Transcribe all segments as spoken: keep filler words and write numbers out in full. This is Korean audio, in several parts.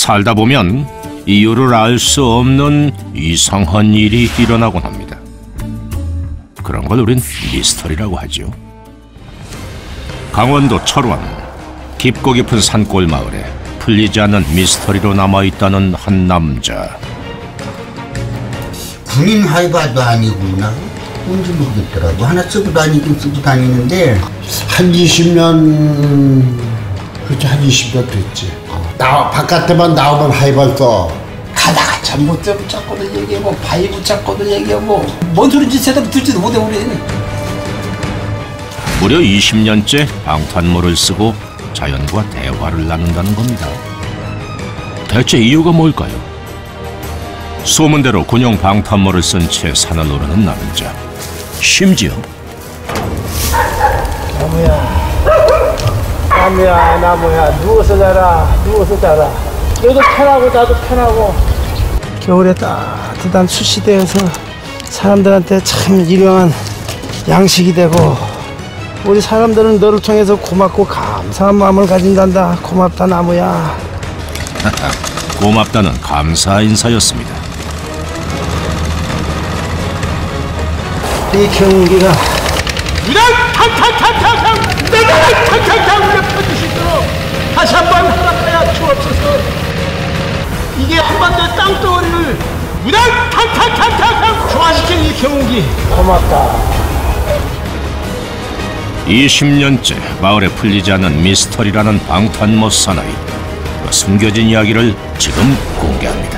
살다 보면 이유를 알 수 없는 이상한 일이 일어나곤 합니다. 그런 걸 우린 미스터리라고 하죠. 강원도 철원 깊고 깊은 산골 마을에 풀리지 않는 미스터리로 남아있다는 한 남자. 군인 하이바도 아니구나. 뭔지 모르겠더라고. 하나 쓰고 다니긴 쓰고 다니는데 한 이십 년, 그렇지, 한 이십 년 됐지. 나 바깥에만 나오면 하이발 써. 가다가 전봇대 붙잡고도 얘기하고 바위 붙잡고도 얘기하고 뭔 소리인지 제대로 듣지도 못해 우리는. 무려 이십 년째 방탄모를 쓰고 자연과 대화를 나눈다는 겁니다. 대체 이유가 뭘까요? 소문대로 군용 방탄모를 쓴 채 산을 오르는 남자. 심지어 나무야, 나무야, 나무야, 누워서 자라, 누워서 자라. 너도 편하고 나도 편하고. 겨울에 따뜻한 수시대에서 사람들한테 참 유명한 양식이 되고, 우리 사람들은 너를 통해서 고맙고 감사한 마음을 가진단다. 고맙다 나무야. 고맙다는 감사 인사였습니다. 이 경기가 이런 탕탕탕탕탕 내가 탕탕탕 우려 펴주시도록 다시 한번 허락하여 주옵소서. 이게 한반도의 땅덩어리를 이런 탕탕탕탕탕 조화시킨 이 경기 고맙다. 이십 년째 마을에 풀리지 않는 미스터리라는 방탄모 사나이. 그 숨겨진 이야기를 지금 공개합니다.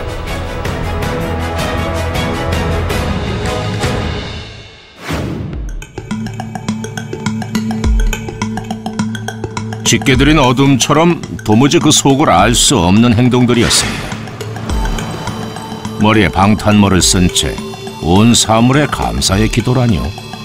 짙게 들인 어둠처럼 도무지 그 속을 알 수 없는 행동들이었습니다. 머리에 방탄모를 쓴 채 온 사물에 감사의 기도라니요.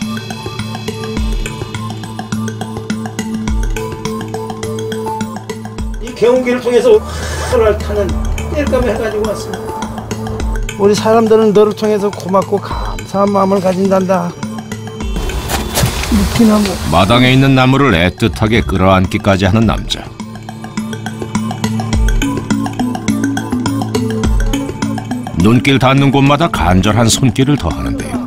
이 개운기를 통해서 하늘 타는 땔감을 해가지고 왔습니다. 우리 사람들은 너를 통해서 고맙고 감사한 마음을 가진단다. 느끼나무. 마당에 있는 나무를 애틋하게 끌어안기까지 하는 남자. 눈길 닿는 곳마다 간절한 손길을 더하는데요.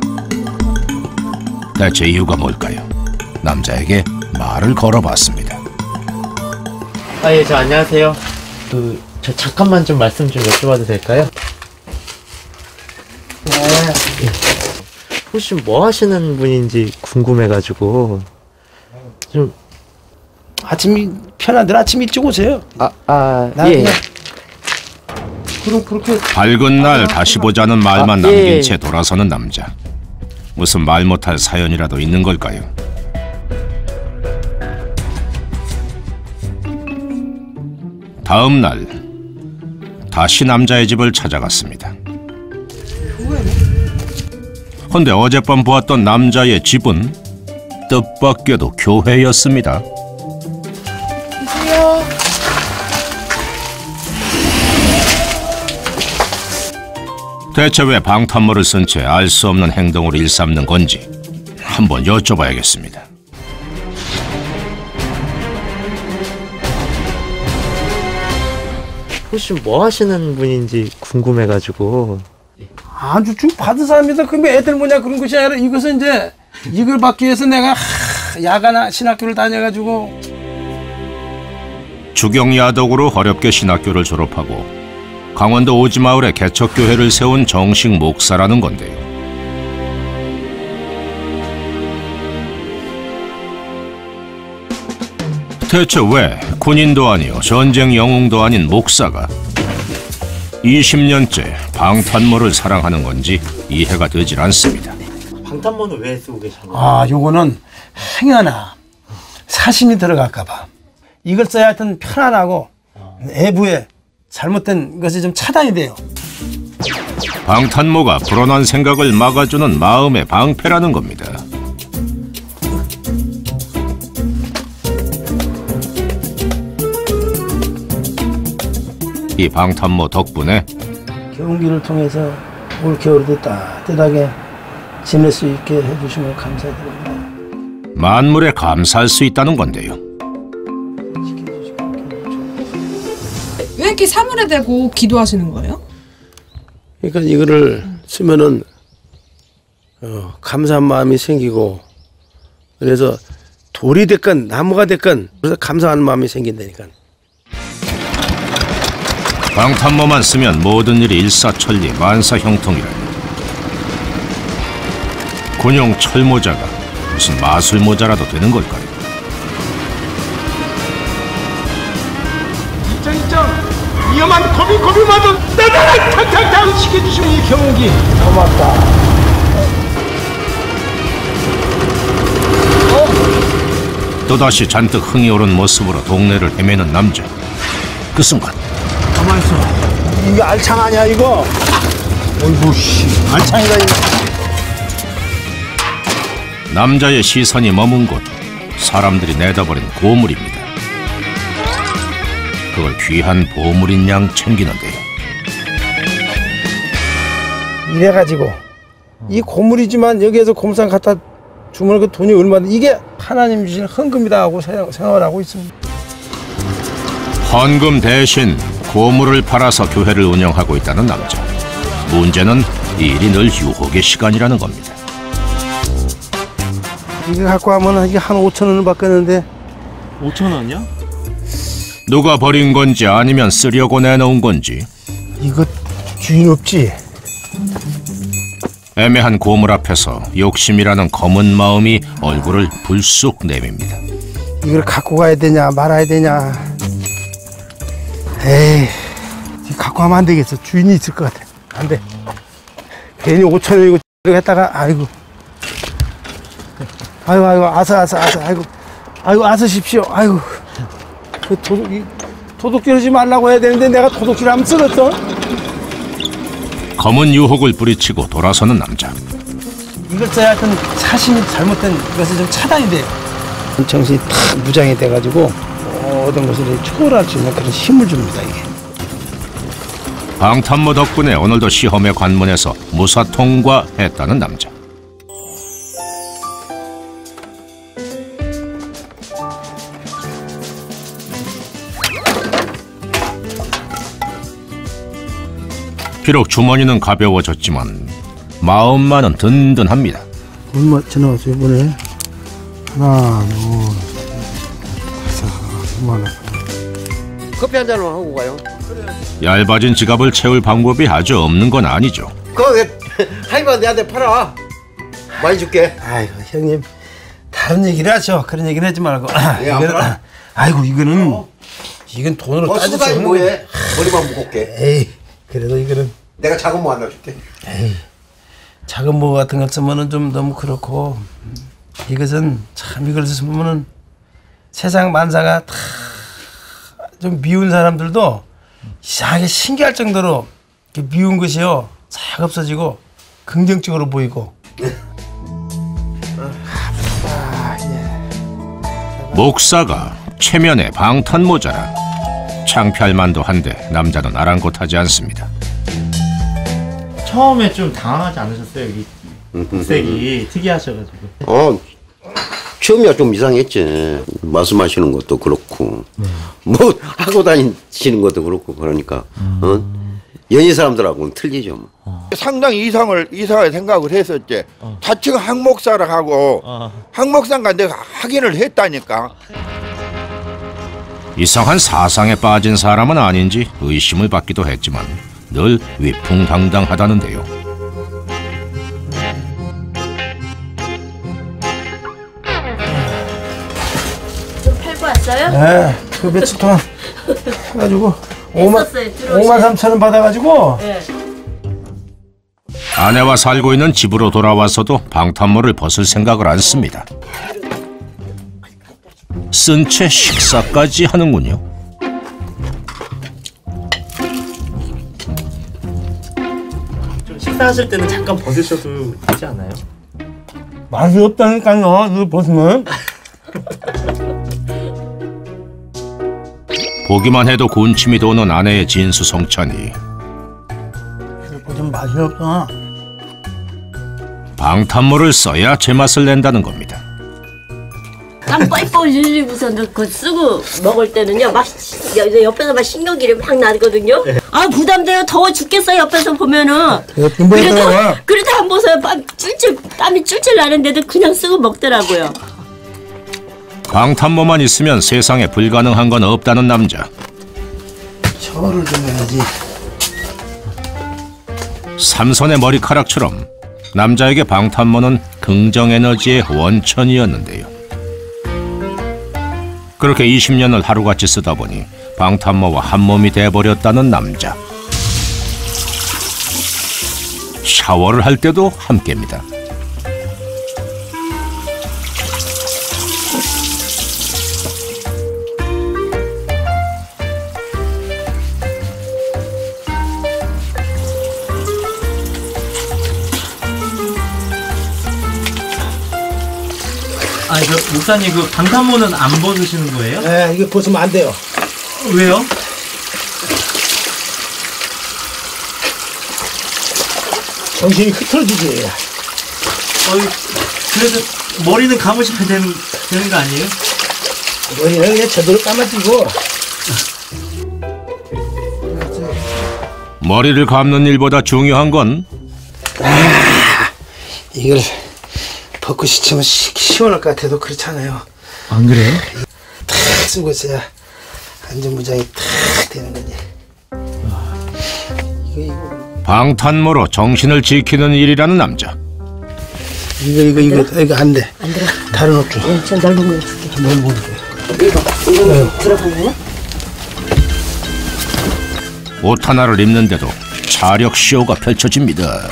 대체 이유가 뭘까요? 남자에게 말을 걸어봤습니다. 아, 예, 저 안녕하세요. 그, 저 잠깐만 좀 말씀 좀 여쭤봐도 될까요? 네. 예. 혹시 뭐 하시는 분인지 궁금해가지고 좀. 아침이 편하더라. 아침 일찍 오세요. 아, 아, 나 예. 그냥 그럼 그렇게 밝은 날 다시 보자는 말만 아, 남긴 예. 채 돌아서는 남자. 무슨 말 못할 사연이라도 있는 걸까요? 다음 날 다시 남자의 집을 찾아갔습니다. 근데 어젯밤 보았던 남자의 집은 뜻밖에도 교회였습니다. 대체 왜 방탄모를 쓴 채 알 수 없는 행동을 일삼는 건지 한번 여쭤봐야겠습니다. 혹시 뭐 하시는 분인지 궁금해가지고. 아주 쭉 받은 사람이다. 그러면 애들 뭐냐 그런 것이 아니라 이것은 이제 이걸 받기 위해서 내가 하, 야간 신학교를 다녀가지고 주경야독으로 어렵게 신학교를 졸업하고 강원도 오지마을에 개척교회를 세운 정식 목사라는 건데요. 대체 왜 군인도 아니요 전쟁 영웅도 아닌 목사가 이십 년째 방탄모를 사랑하는 건지 이해가 되질 않습니다. 방탄모는 왜 쓰고 계신가요? 아 요거는 행여나 사심이 들어갈까봐 이걸 써야 하여튼 편안하고 내부에 잘못된 것이 좀 차단이 돼요. 방탄모가 불온한 생각을 막아주는 마음의 방패라는 겁니다. 이 방탄모 덕분에 경운기를 통해서 올 겨울에도 따뜻하게 지낼 수 있게 해주시면 감사드립니다. 만물에 감사할 수 있다는 건데요. 왜 새끼 사물에 대고 기도하시는 거예요? 그러니까 이거를 쓰면은 어, 감사한 마음이 생기고 그래서 돌이 됐건 나무가 됐건 그래서 감사하는 마음이 생긴다니까. 방탄모만 쓰면 모든 일이 일사천리 만사형통이라니. 군용 철모자가 무슨 마술모자라도 되는 걸까요? 입장 입장 위험한 고비 고비마저 따다닥 탕탕탕 시켜주시면 이 경운기 고맙다. 또다시 잔뜩 흥이 오른 모습으로 동네를 헤매는 남자. 그 순간 가만있어. 이게 알창 아니야 이거? 어이구 씨 알창이다 이거. 남자의 시선이 머문 곳 사람들이 내다버린 고물입니다. 그걸 귀한 보물인 양 챙기는데요. 이래가지고 이 고물이지만 여기에서 곰상 갖다 주면 그 돈이 얼마나 이게 하나님 주신 헌금이다 하고 생각을 하고 있습니다. 헌금 대신 고물을 팔아서 교회를 운영하고 있다는 남자. 문제는 이 일이 늘 유혹의 시간이라는 겁니다. 이거 갖고 하면 이게 한 오천 원을 받겠는데. 오천 원이요? 누가 버린 건지 아니면 쓰려고 내놓은 건지. 이거 주인 없지? 애매한 고물 앞에서 욕심이라는 검은 마음이 얼굴을 불쑥 내밉니다. 이걸 갖고 가야 되냐 말아야 되냐. 에이 갖고 가면 안 되겠어. 주인이 있을 것 같아. 안 돼. 괜히 오천 원이고 했다가 아이고 아이고 아이고 아서 아서 아서 아이고 아이고 아서십시오. 아이고 그 도둑 이 도둑질 하지 말라고 해야 되는데 내가 도둑질 하면 쓰겠어? 검은 유혹을 뿌리치고 돌아서는 남자. 이걸 써야 하여튼 사심이 잘못된 것을 좀 차단이 돼. 정신이 탁 무장이 돼가지고 모든 것을 초월할 수 있는 그런 힘을 줍니다 이게. 방탄모 덕분에 오늘도 시험에 관문에서 무사 통과했다는 남자. 비록 주머니는 가벼워졌지만 마음만은 든든합니다. 얼마 지나갔어 이번에? 하나, 둘, 셋, 다섯, 오만 원. 커피 한 잔만 하고 가요. 얇아진 지갑을 채울 방법이 아주 없는 건 아니죠. 그거 하이바 내한테 팔아. 많이 줄게. 아이고 형님 다른 얘기를 하죠. 그런 얘기는 하지 말고. 예, 안 팔아? 아이고 이거는 어. 이건 돈으로 어, 따질 수 수다니 없는 뭐해? 거야. 머리만 무겁게. 에이 그래도 이거는 내가 작은 뭐 하나 줄게. 에이 작은 뭐 같은 거 쓰면은 좀 너무 그렇고 이것은 참 이걸 쓰면은 세상 만사가 다 좀 미운 사람들도 이상하게 신기할 정도로 미운 것이요 싹 없어지고 긍정적으로 보이고. 목사가 체면에 방탄모자라 창피할 만도 한데 남자는 아랑곳하지 않습니다. 처음에 좀 당황하지 않으셨어요? 이 색이 특이하셔가지고. 어, 처음이야 좀 이상했지. 말씀하시는 것도 그렇고, 네. 뭐 하고 다니시는 것도 그렇고 그러니까 음. 어? 연희 사람들하고는 틀리죠. 뭐. 어. 상당히 이상을 이상하게 생각을 했었지. 어. 자칭 항목사라고 어. 항목사가 내가 확인을 했다니까. 이상한 사상에 빠진 사람은 아닌지 의심을 받기도 했지만 늘 위풍당당하다는데요. 좀 팔고 왔어요? 네, 그 며칠 동안 해가지고 오만 오만 삼천 원 받아가지고. 네. 아내와 살고 있는 집으로 돌아와서도 방탄모를 벗을 생각을 않습니다. 쓴 채 식사까지 하는군요. 좀 식사하실 때는 잠깐 벗으셔도 되지 않아요? 맛이 없다니까요. 이거 벗으면. 보기만 해도 군침이 도는 아내의 진수성찬이 좀 맛이 없어. 방탄모를 써야 제맛을 낸다는 겁니다. 땀 뻘뻘 흘리고서 그거 쓰고 먹을 때는요 막 옆에서 막 신경질이 막 나거든요. 아 부담돼요. 더워 죽겠어요. 옆에서 보면은. 그래도 그래도 안 보세요. 땀 찔찔 땀이 찔찔 나는데도 그냥 쓰고 먹더라고요. 방탄모만 있으면 세상에 불가능한 건 없다는 남자. 샤워를 좀 해야지. 삼손의 머리카락처럼 남자에게 방탄모는 긍정에너지의 원천이었는데요. 그렇게 이십 년을 하루같이 쓰다 보니 방탄모와 한몸이 돼버렸다는 남자. 샤워를 할 때도 함께입니다. 아니, 그 목사님 그 방탄모는 안 벗으시는 거예요? 네, 이거 벗으면 안 돼요. 왜요? 정신이 흐트러지지. 어이, 그래도 머리는 감으시면 되는, 되는 거 아니에요? 머리는 그냥 제대로 감아주고. 머리를 감는 일보다 중요한 건 아, 이걸 벗고 씻으면 시, 시원할 것 같아도 그렇잖아요. 안 그래요? 탁 쓰고 있어야 안전무장이 탁 되는 거지. 이거 이거 방탄모로 정신을 지키는 일이라는 남자. 이거 이거 이거 이거 안 돼. 안 들어. 다른 옷 줘. 네, 저 넓은 거 줄게. 넓은 거 줘. 이거 이거 들어가나요? 옷 하나를 입는데도 차력 쇼가 펼쳐집니다.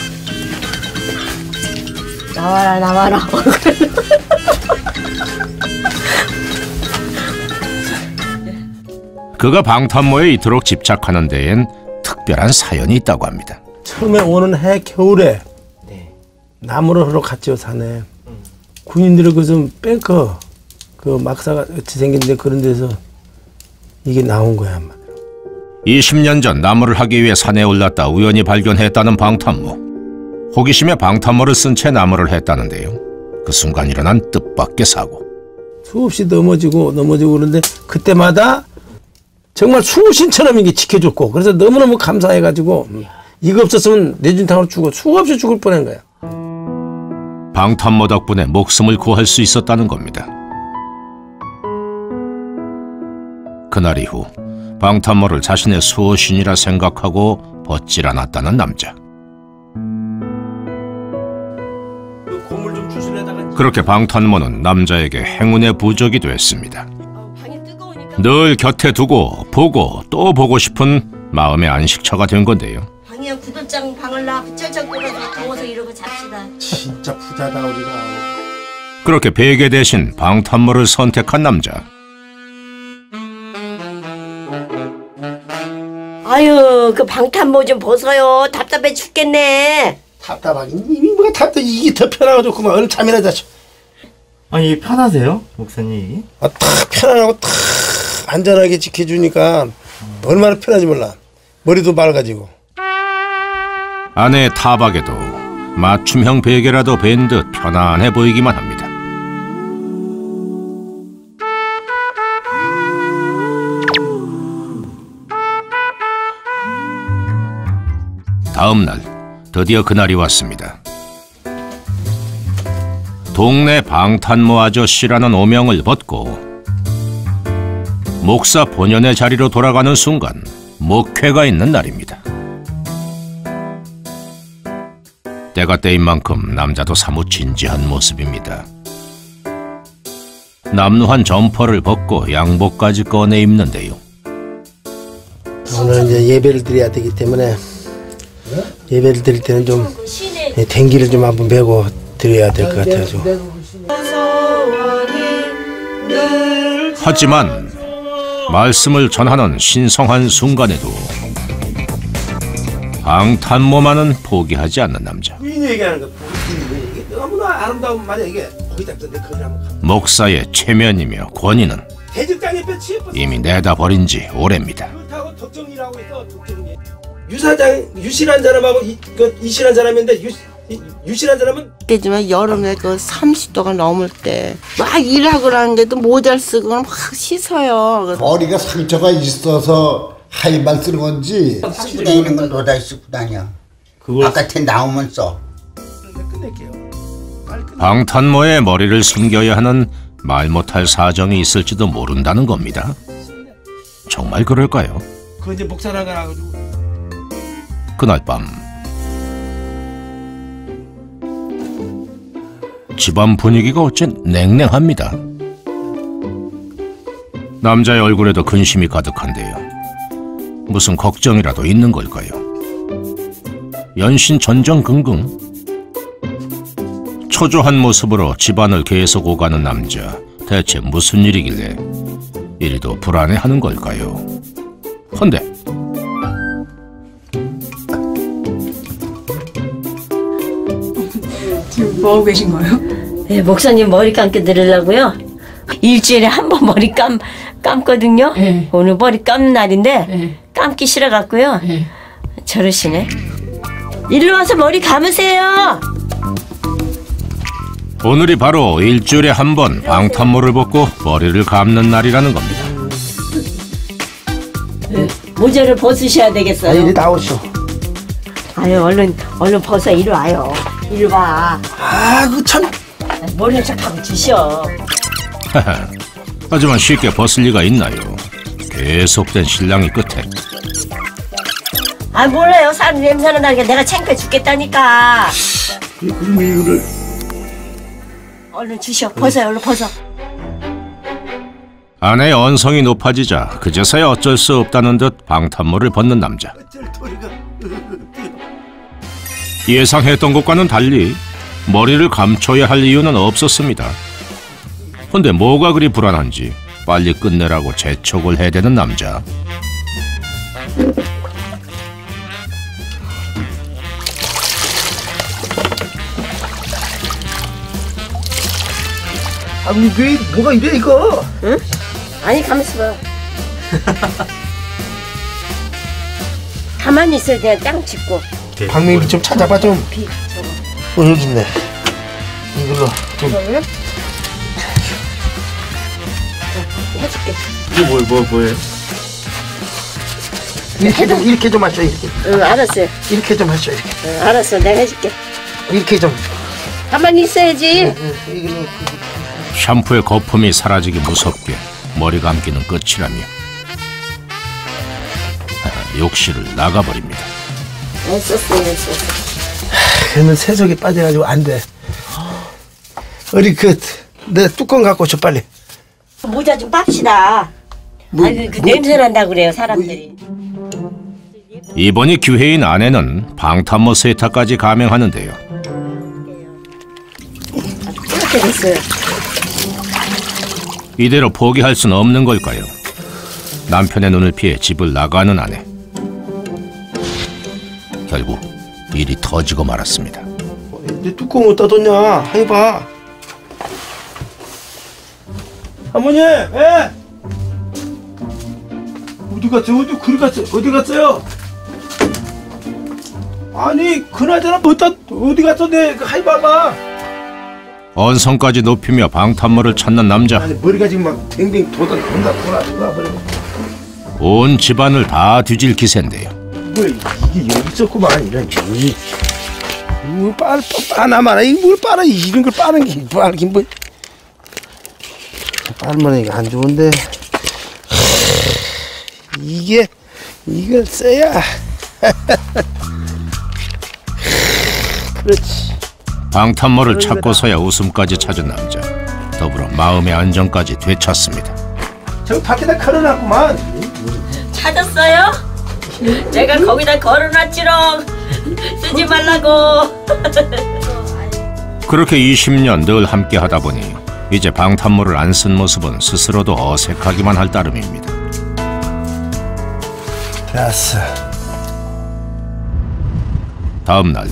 나와라 나와라. 그가 방탄모에 이토록 집착하는 데엔 특별한 사연이 있다고 합니다. 처음에 오는 해 겨울에 나무를 하러 갔죠 산에. 군인들이 무슨 뱅커 그 막사가 같이 생긴데 그런 데서 이게 나온 거야 아마. 이십 년 전 나무를 하기 위해 산에 올랐다 우연히 발견했다는 방탄모. 호기심에 방탄모를 쓴 채 나무를 했다는데요. 그 순간 일어난 뜻밖의 사고. 수없이 넘어지고 넘어지고 그런데 그때마다 정말 수호신처럼 이게 지켜줬고 그래서 너무너무 감사해가지고 이거 없었으면 뇌진탕으로 죽어 수없이 죽을 뻔한 거야. 방탄모 덕분에 목숨을 구할 수 있었다는 겁니다. 그날 이후 방탄모를 자신의 수호신이라 생각하고 벗질 않았다는 남자. 그렇게 방탄모는 남자에게 행운의 부적이 됐습니다. 늘 곁에 두고 보고 또 보고 싶은 마음의 안식처가 된 건데요. 방이야 구들장 방을 나 쩔쩔 끓여서 더워서 이러고 잡시다. 진짜 부자다 우리가. 그렇게 베개 대신 방탄모를 선택한 남자. 아유 그 방탄모 좀 벗어요. 답답해 죽겠네. 답답하긴 이미 뭐가 답답 이게 더 편하고 그만 얼른 잠이나 자죠. 아니 편하세요 목사님? 아, 딱 편안하고 딱 안전하게 지켜주니까 얼마나 편한지 몰라. 머리도 맑아지고. 아내의 타박에도 맞춤형 베개라도 벤 듯 편안해 보이기만 합니다. 다음 날 드디어 그날이 왔습니다. 동네 방탄모 아저씨라는 오명을 벗고 목사 본연의 자리로 돌아가는 순간 목회가 있는 날입니다. 때가 때인 만큼 남자도 사뭇 진지한 모습입니다. 남루한 점퍼를 벗고 양복까지 꺼내 입는데요. 오늘 이제 예배를 드려야 되기 때문에 예배를 드릴 때는 좀 댕기를 좀 한번 메고 드려야 될 것 같아가지고. 하지만 말씀을 전하는 신성한 순간에도 방탄모만은 포기하지 않는 남자. 부인이 얘기하는 거 이게 너무나 아름다운 말이야 이게. 거기다 내 거기 한번. 목사의 체면이며 권위는 대직장에 뼈치 이미 내다버린 지 오래입니다. 그렇다고 덕정이라고 해서 덕정이. 유사장 유실한 사람하고 이, 그 이실한 사람인데 유, 유실한 사람은 깨지만 여름에 그 삼십 도가 넘을 때 막 일하고 나는데도 모자를 쓰고 막 씻어요. 머리가 상처가 있어서 하이만 쓰는 건지 쓰고 다니는 건 너다 쓰고 다녀. 바깥에 나오면 써. 방탄모에 머리를 숨겨야 하는 말 못할 사정이 있을지도 모른다는 겁니다. 정말 그럴까요? 그 이제 목사랑 가가지고 그날 밤 집안 분위기가 어쩐 냉랭합니다. 남자의 얼굴에도 근심이 가득한데요. 무슨 걱정이라도 있는 걸까요? 연신 전전긍긍 초조한 모습으로 집안을 계속 오가는 남자. 대체 무슨 일이길래 이리도 불안해하는 걸까요? 헌데 지금 뭐 하고 계신 거예요? 네, 목사님 머리 감게 드리려고요. 일주일에 한 번 머리 감, 감거든요. 네. 오늘 머리 감는 날인데 네. 감기 싫어갖고요. 네. 저러시네. 일로 와서 머리 감으세요. 오늘이 바로 일주일에 한 번 방탄모를 벗고 머리를 감는 날이라는 겁니다. 네, 모자를 벗으셔야 되겠어요. 아, 이리 나오시오. 아유, 얼른 얼른 벗어. 이리 와요. 이리 와. 아, 그 참. 머리를 좀 감으시오. 하지만 쉽게 벗을 리가 있나요? 계속된 신랑이 끝에 아, 몰라요. 사람 냄새는 나게 내가 창피해 죽겠다니까. 그럼 이거를 얼른 주시오. 벗어요. 얼른 벗어. 아내의 언성이 높아지자 그제서야 어쩔 수 없다는 듯 방탄모를 벗는 남자. 예상했던 것과는 달리 머리를 감춰야 할 이유는 없었습니다. 근데 뭐가 그리 불안한지 빨리 끝내라고 재촉을 해대는 남자. 아니 왜 뭐가 이래 이거? 응? 아니 가만있어 봐. 가만히 있어야 돼. 땅 짚고. 박민기 좀 찾아봐 좀. 비, 저거. 어 여기 있네. 이걸로 좀. 이거요? 해줄게. 이게 뭘, 뭐, 뭐예요? 이렇게 좀 이렇게 좀 하셔 이렇게. 응, 알았어요. 이렇게 좀 하셔 이렇게. 응, 알았어. 내가 해줄게. 이렇게 좀. 가만히 있어야지. 샴푸의 거품이 사라지기 무섭게 머리 감기는 끝이라며 욕실을 나가버립니다. 애썼어, 애썼어. 걔는 세석이 빠져가지고 안 돼. 어디 그 내 뚜껑 갖고 줘 빨리. 모자 좀 빱시다. 뭐, 아니 그 뭐, 냄새 난다 그래요 사람들이. 이번이 기회인 아내는 방탄모 세탁까지 감행하는데요. 이렇게 됐어요. 이대로 포기할 수는 없는 걸까요? 남편의 눈을 피해 집을 나가는 아내. 결국 일이 터지고 말았습니다. 내 뚜껑 어디다 뒀냐? 해봐. 어머니, 예? 어디 갔어요? 어디 그리 갔어요? 어디 갔어요? 아니 그나저나 어디다 어디 갔어? 내 해봐봐. 언성까지 높이며 방탄모를 찾는 남자. 아니 머리가 지금 막 뱅뱅 돌아 돌아 돌아 돌아 버리고. 온 집안을 다 뒤질 기세인데요. 뭐 이게 여기 있었구만 이런 이. 뭐 빨 빠나마나 이뭘 빨아 이런 걸 빠는 게 빨긴 뭐. 빨면 이거 안 좋은데. 이게 이걸 써야. 그렇지. 방탄모를 찾고서야 웃음까지 찾은 남자. 더불어 마음의 안정까지 되찾습니다. 저 밖에다 걸어놨구만. 찾았어요? 내가 거기다 걸어놨지롱. 쓰지 말라고. 그렇게 이십 년 늘 함께 하다 보니 이제 방탄모를 안 쓴 모습은 스스로도 어색하기만 할 따름입니다. 됐어. 다음 날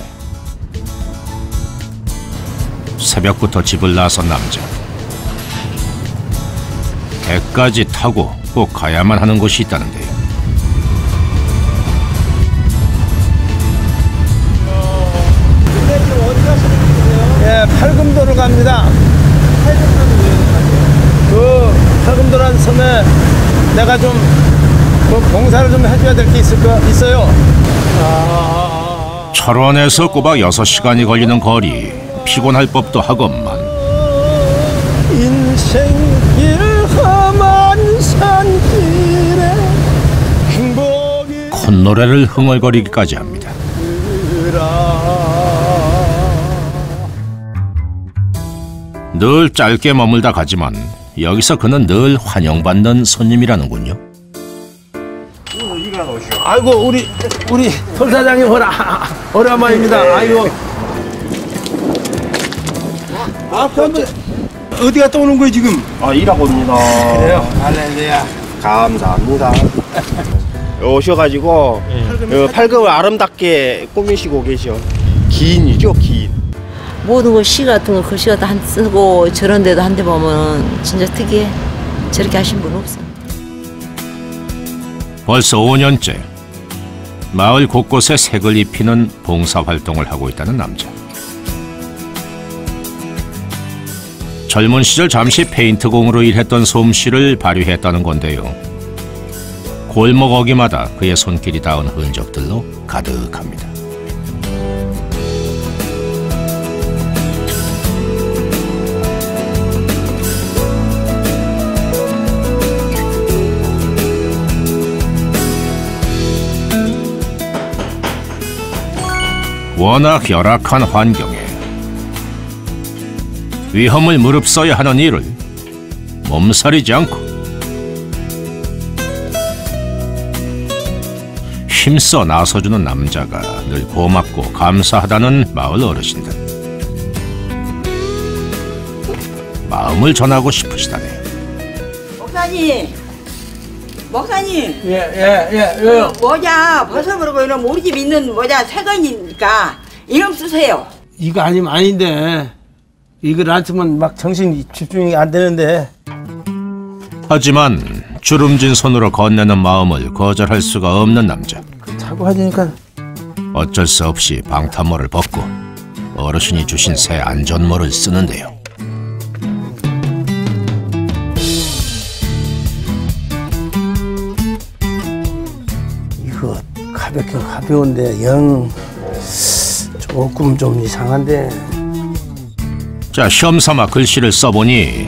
새벽부터 집을 나선 남자. 배까지 타고 꼭 가야만 하는 곳이 있다는데요. 근데 에, 팔금도를 갑니다. 그 팔금도라는 섬에 내가 좀 뭐 봉사를 좀 해줘야 될 게 있을 거 있어요. 철원에서 꼬박 여섯 시간이 걸리는 거리. 피곤할 법도 하건만. 인생길 험한 산길에 행복이 콧노래를 흥얼거리기까지 합니다. 늘 짧게 머물다 가지만 여기서 그는 늘 환영받는 손님이라는군요. 아이고 우리 우리 솔 사장님 오라 오랜만입니다. 아이고. 아, 그런데 어디 갔다 오는 거예요 지금? 아 일하고 옵니다. 그래요? 할렐루야. 감사합니다. 오셔가지고 네. 팔금을 아름답게 꾸미시고 계셔. 기인이죠 기인. 모든 거 시 같은 거 글씨 같은 거 쓰고 저런 데도 한 대 보면 진짜 특이해. 저렇게 하신 분 없어. 벌써 오 년째 마을 곳곳에 색을 입히는 봉사활동을 하고 있다는 남자. 젊은 시절 잠시 페인트공으로 일했던 솜씨를 발휘했다는 건데요. 골목 어귀마다 그의 손길이 닿은 흔적들로 가득합니다. 워낙 열악한 환경에 위험을 무릅써야 하는 일을 몸살이지 않고 힘써 나서주는 남자가 늘 고맙고 감사하다는 마을 어르신들. 마음을 전하고 싶으시다네요. 목사님, 목사님. 예예예 예, 예, 예. 모자 벗어버리고 이러면 우리 집 있는 모자 새 거니까 이름 쓰세요. 이거 아니면 아닌데 이걸 안 쓰면 막 정신 집중이 안 되는데. 하지만 주름진 손으로 건네는 마음을 거절할 수가 없는 남자. 자꾸 하니까 어쩔 수 없이 방탄모를 벗고 어르신이 주신 새 안전모를 쓰는데요. 이거 가볍긴 가벼운데 영 조금 좀 이상한데. 자, 시험삼아 글씨를 써보니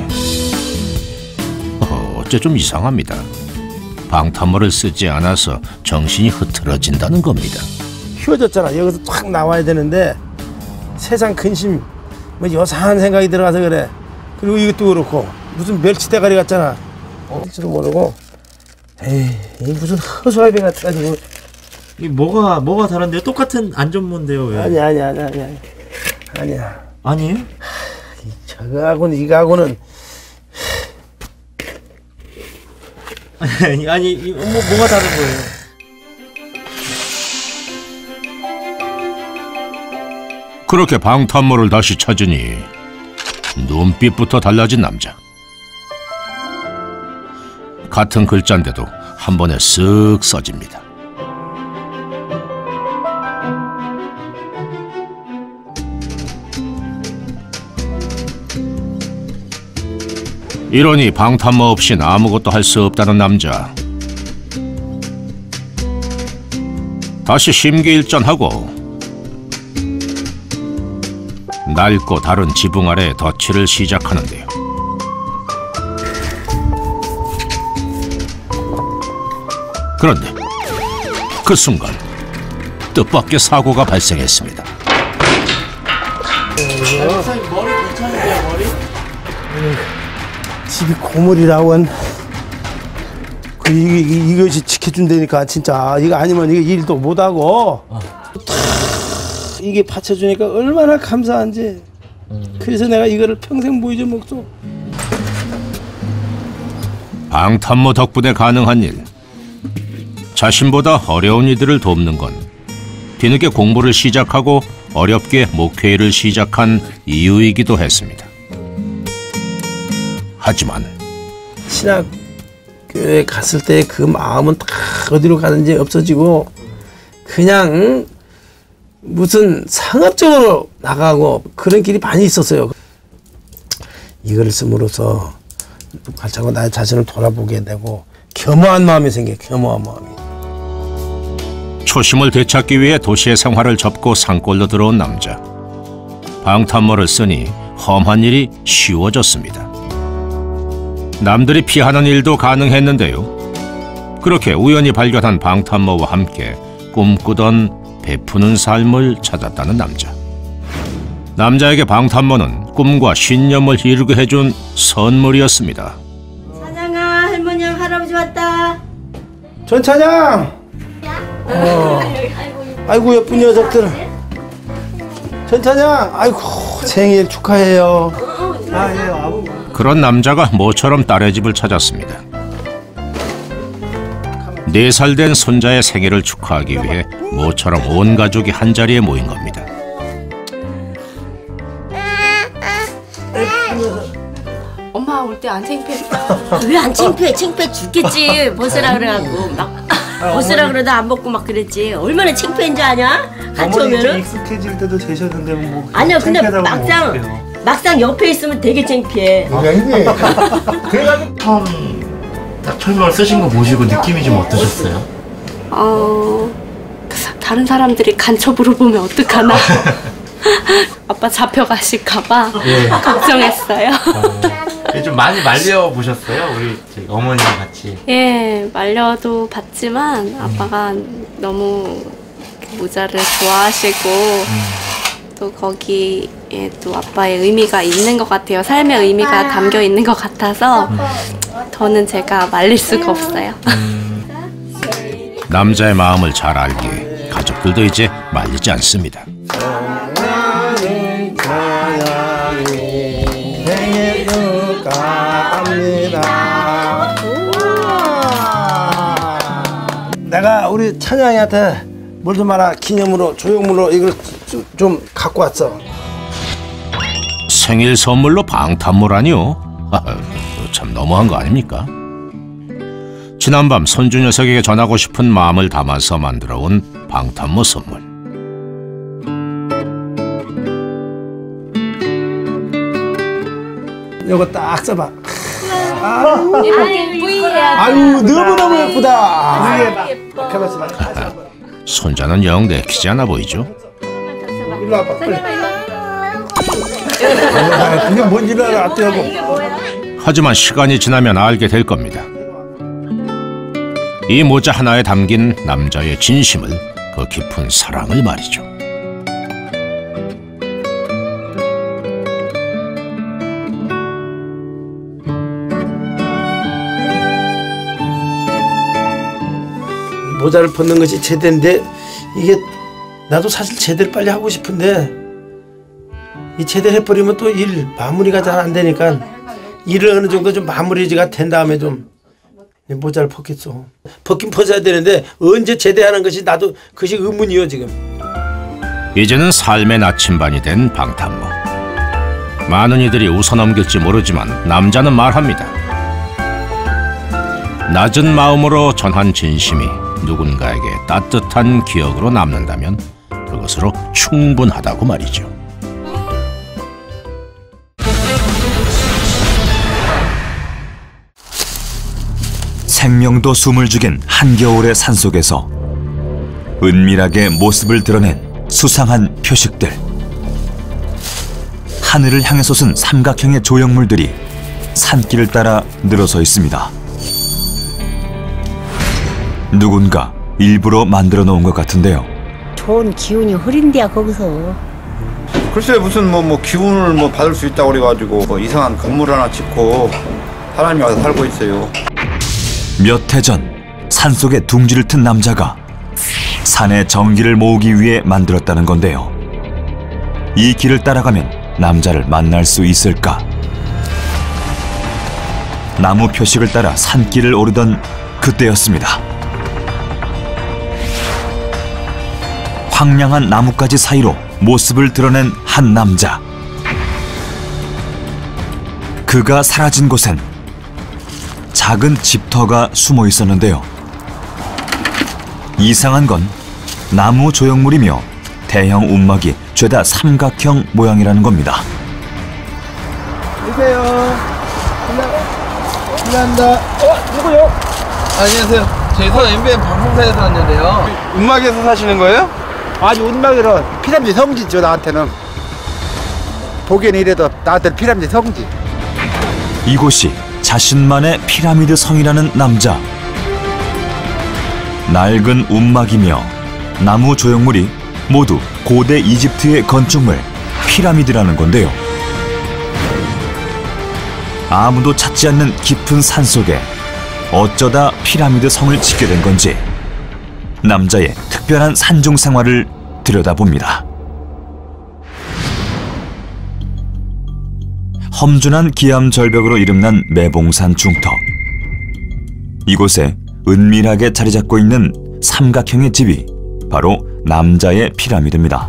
어, 어째 좀 이상합니다. 방탄모를 쓰지 않아서 정신이 흐트러진다는 겁니다. 휘어졌잖아. 여기서 탁 나와야 되는데 세상 근심 뭐 여사한 생각이 들어가서 그래. 그리고 이것도 그렇고 무슨 멸치 대가리 같잖아. 어디지도 모르고 에이 무슨 허수아비 같아가지고. 이 뭐가 뭐가 다른데요? 똑같은 안전모인데요 왜? 아니야 아니야 아니야 아니야 아니야. 아니에요? 저거하고는 이거하고는 아니 아니 이, 뭐 뭐가 다른 거예요? 그렇게 방탄모를 다시 찾으니 눈빛부터 달라진 남자. 같은 글자인데도 한 번에 쓱 써집니다. 이러니 방탄모 없인 아무것도 할 수 없다는 남자. 다시 심기일전하고 낡고 다른 지붕 아래 덧칠을 시작하는데요. 그런데 그 순간 뜻밖의 사고가 발생했습니다. 목사님 머리 괜찮으세요 머리? 집이 고물이라원 그 이, 이, 이것이 지켜준다니까 진짜. 이거 아니면 이거 일도 못하고 어. 이게 받쳐주니까 얼마나 감사한지. 음. 그래서 내가 이거를 평생 보여줘 먹죠. 방탄모 덕분에 가능한 일. 자신보다 어려운 이들을 돕는 건 뒤늦게 공부를 시작하고 어렵게 목회일을 시작한 이유이기도 했습니다. 하지만 신학교에 갔을 때 그 마음은 다 어디로 가는지 없어지고 그냥 무슨 상업적으로 나가고 그런 길이 많이 있었어요. 이걸 씀으로써 가차고 나의 자신을 돌아보게 되고 겸허한 마음이 생겨요. 겸허한 마음이. 초심을 되찾기 위해 도시의 생활을 접고 산골로 들어온 남자. 방탄모를 쓰니 험한 일이 쉬워졌습니다. 남들이 피하는 일도 가능했는데요. 그렇게 우연히 발견한 방탄모와 함께 꿈꾸던 베푸는 삶을 찾았다는 남자. 남자에게 방탄모는 꿈과 신념을 이루게 해준 선물이었습니다. 찬양아, 할머니, 할아버지 왔다. 전 찬양. 어. 아이고 예쁜 녀석들. 전 찬양. 아이고 생일 축하해요. 아, 예, 아버지. 그런 남자가 모처럼 딸의 집을 찾았습니다. 네 살 된 손자의 생일을 축하하기 위해 모처럼 온 가족이 한자리에 모인 겁니다. 엄마 올 때 안 창피했어? 왜 안 창피해? 창피해 죽겠지. 벗으라 그래갖고 막 벗으라 그러다 안 벗고 막 그랬지. 얼마나 창피한 줄 아냐? 같이 오면은. 익숙해질 때도 되셨는데 뭐. 아니요, 근데 막상 막상 옆에 있으면 되게 창피해. 그래가지고 처음 딱 철문을 쓰신 거 보시고 느낌이 좀 어떠셨어요? 어... 다른 사람들이 간첩으로 보면 어떡하나? 아빠 잡혀가실까봐 예. 걱정했어요. 어, 좀 많이 말려 보셨어요? 우리 어머니랑 같이. 예, 말려도 봤지만 아빠가 너무 모자를 좋아하시고 음. 또 거기에 또 아빠의 의미가 있는 것 같아요. 삶의 의미가 담겨 있는 것 같아서 음. 더는 제가 말릴 수가 없어요. 음. 남자의 마음을 잘 알기에 가족들도 이제 말리지 않습니다. 생일 축하합니다. 내가 우리 찬양이한테 뭘 좀 알아 기념으로 조형물로 이걸 좀 갖고 왔어. 생일 선물로 방탄모라니요? 참 너무한 거 아닙니까? 지난밤 손주 녀석에게 전하고 싶은 마음을 담아서 만들어 온 방탄모 선물. 요거 딱 써봐. 아유, 아유 너무너무 예쁘다. 손자는 영 내키지 않아 보이죠? 일로 와봐 빨리. 그게 뭔지를 알았더라고. 하지만 시간이 지나면 알게 될 겁니다. 이 모자 하나에 담긴 남자의 진심을, 그 깊은 사랑을 말이죠. 모자를 벗는 것이 제대인데 이게 나도 사실 제대를 빨리 하고 싶은데 이 제대를 해버리면 또 일 마무리가 잘 안 되니까 일을 어느 정도 좀 마무리가 된 다음에 좀 모자를 벗겠어. 벗긴 벗어야 되는데 언제 제대하는 것이 나도 그것이 의문이요 지금. 이제는 삶의 나침반이 된 방탄모. 많은 이들이 웃어넘길지 모르지만 남자는 말합니다. 낮은 마음으로 전한 진심이 누군가에게 따뜻한 기억으로 남는다면 그것으로 충분하다고 말이죠. 생명도 숨을 죽인 한겨울의 산속에서 은밀하게 모습을 드러낸 수상한 표식들. 하늘을 향해 솟은 삼각형의 조형물들이 산길을 따라 늘어서 있습니다. 누군가 일부러 만들어 놓은 것 같은데요. 좋은 기운이 흐린데야 거기서. 글쎄 무슨 뭐, 뭐 기운을 뭐 받을 수 있다고 그래가지고 뭐 이상한 건물 하나 짓고 사람이 와서 살고 있어요. 몇 해 전 산속에 둥지를 튼 남자가 산의 정기를 모으기 위해 만들었다는 건데요. 이 길을 따라가면 남자를 만날 수 있을까? 나무 표식을 따라 산길을 오르던 그때였습니다. 황량한 나뭇가지 사이로 모습을 드러낸 한 남자. 그가 사라진 곳엔 작은 집터가 숨어 있었는데요. 이상한 건 나무 조형물이며 T형 움막이 죄다 삼각형 모양이라는 겁니다. 누구세요? 실례합니다. 어? 누구요? 안녕하세요. 저희 선 엠비엔 방송사에서 왔는데요. 운막에서 사시는 거예요? 아니 운막이라 피라미드 성지죠 나한테는. 보기에는 이래도 나한테는 피라미드 성지. 이곳이 자신만의 피라미드 성이라는 남자. 낡은 움막이며 나무 조형물이 모두 고대 이집트의 건축물 피라미드라는 건데요. 아무도 찾지 않는 깊은 산속에 어쩌다 피라미드 성을 짓게 된 건지 남자의 특별한 산중 생활을 들여다봅니다. 험준한 기암 절벽으로 이름난 매봉산 중턱. 이곳에 은밀하게 자리 잡고 있는 삼각형의 집이 바로 남자의 피라미드입니다.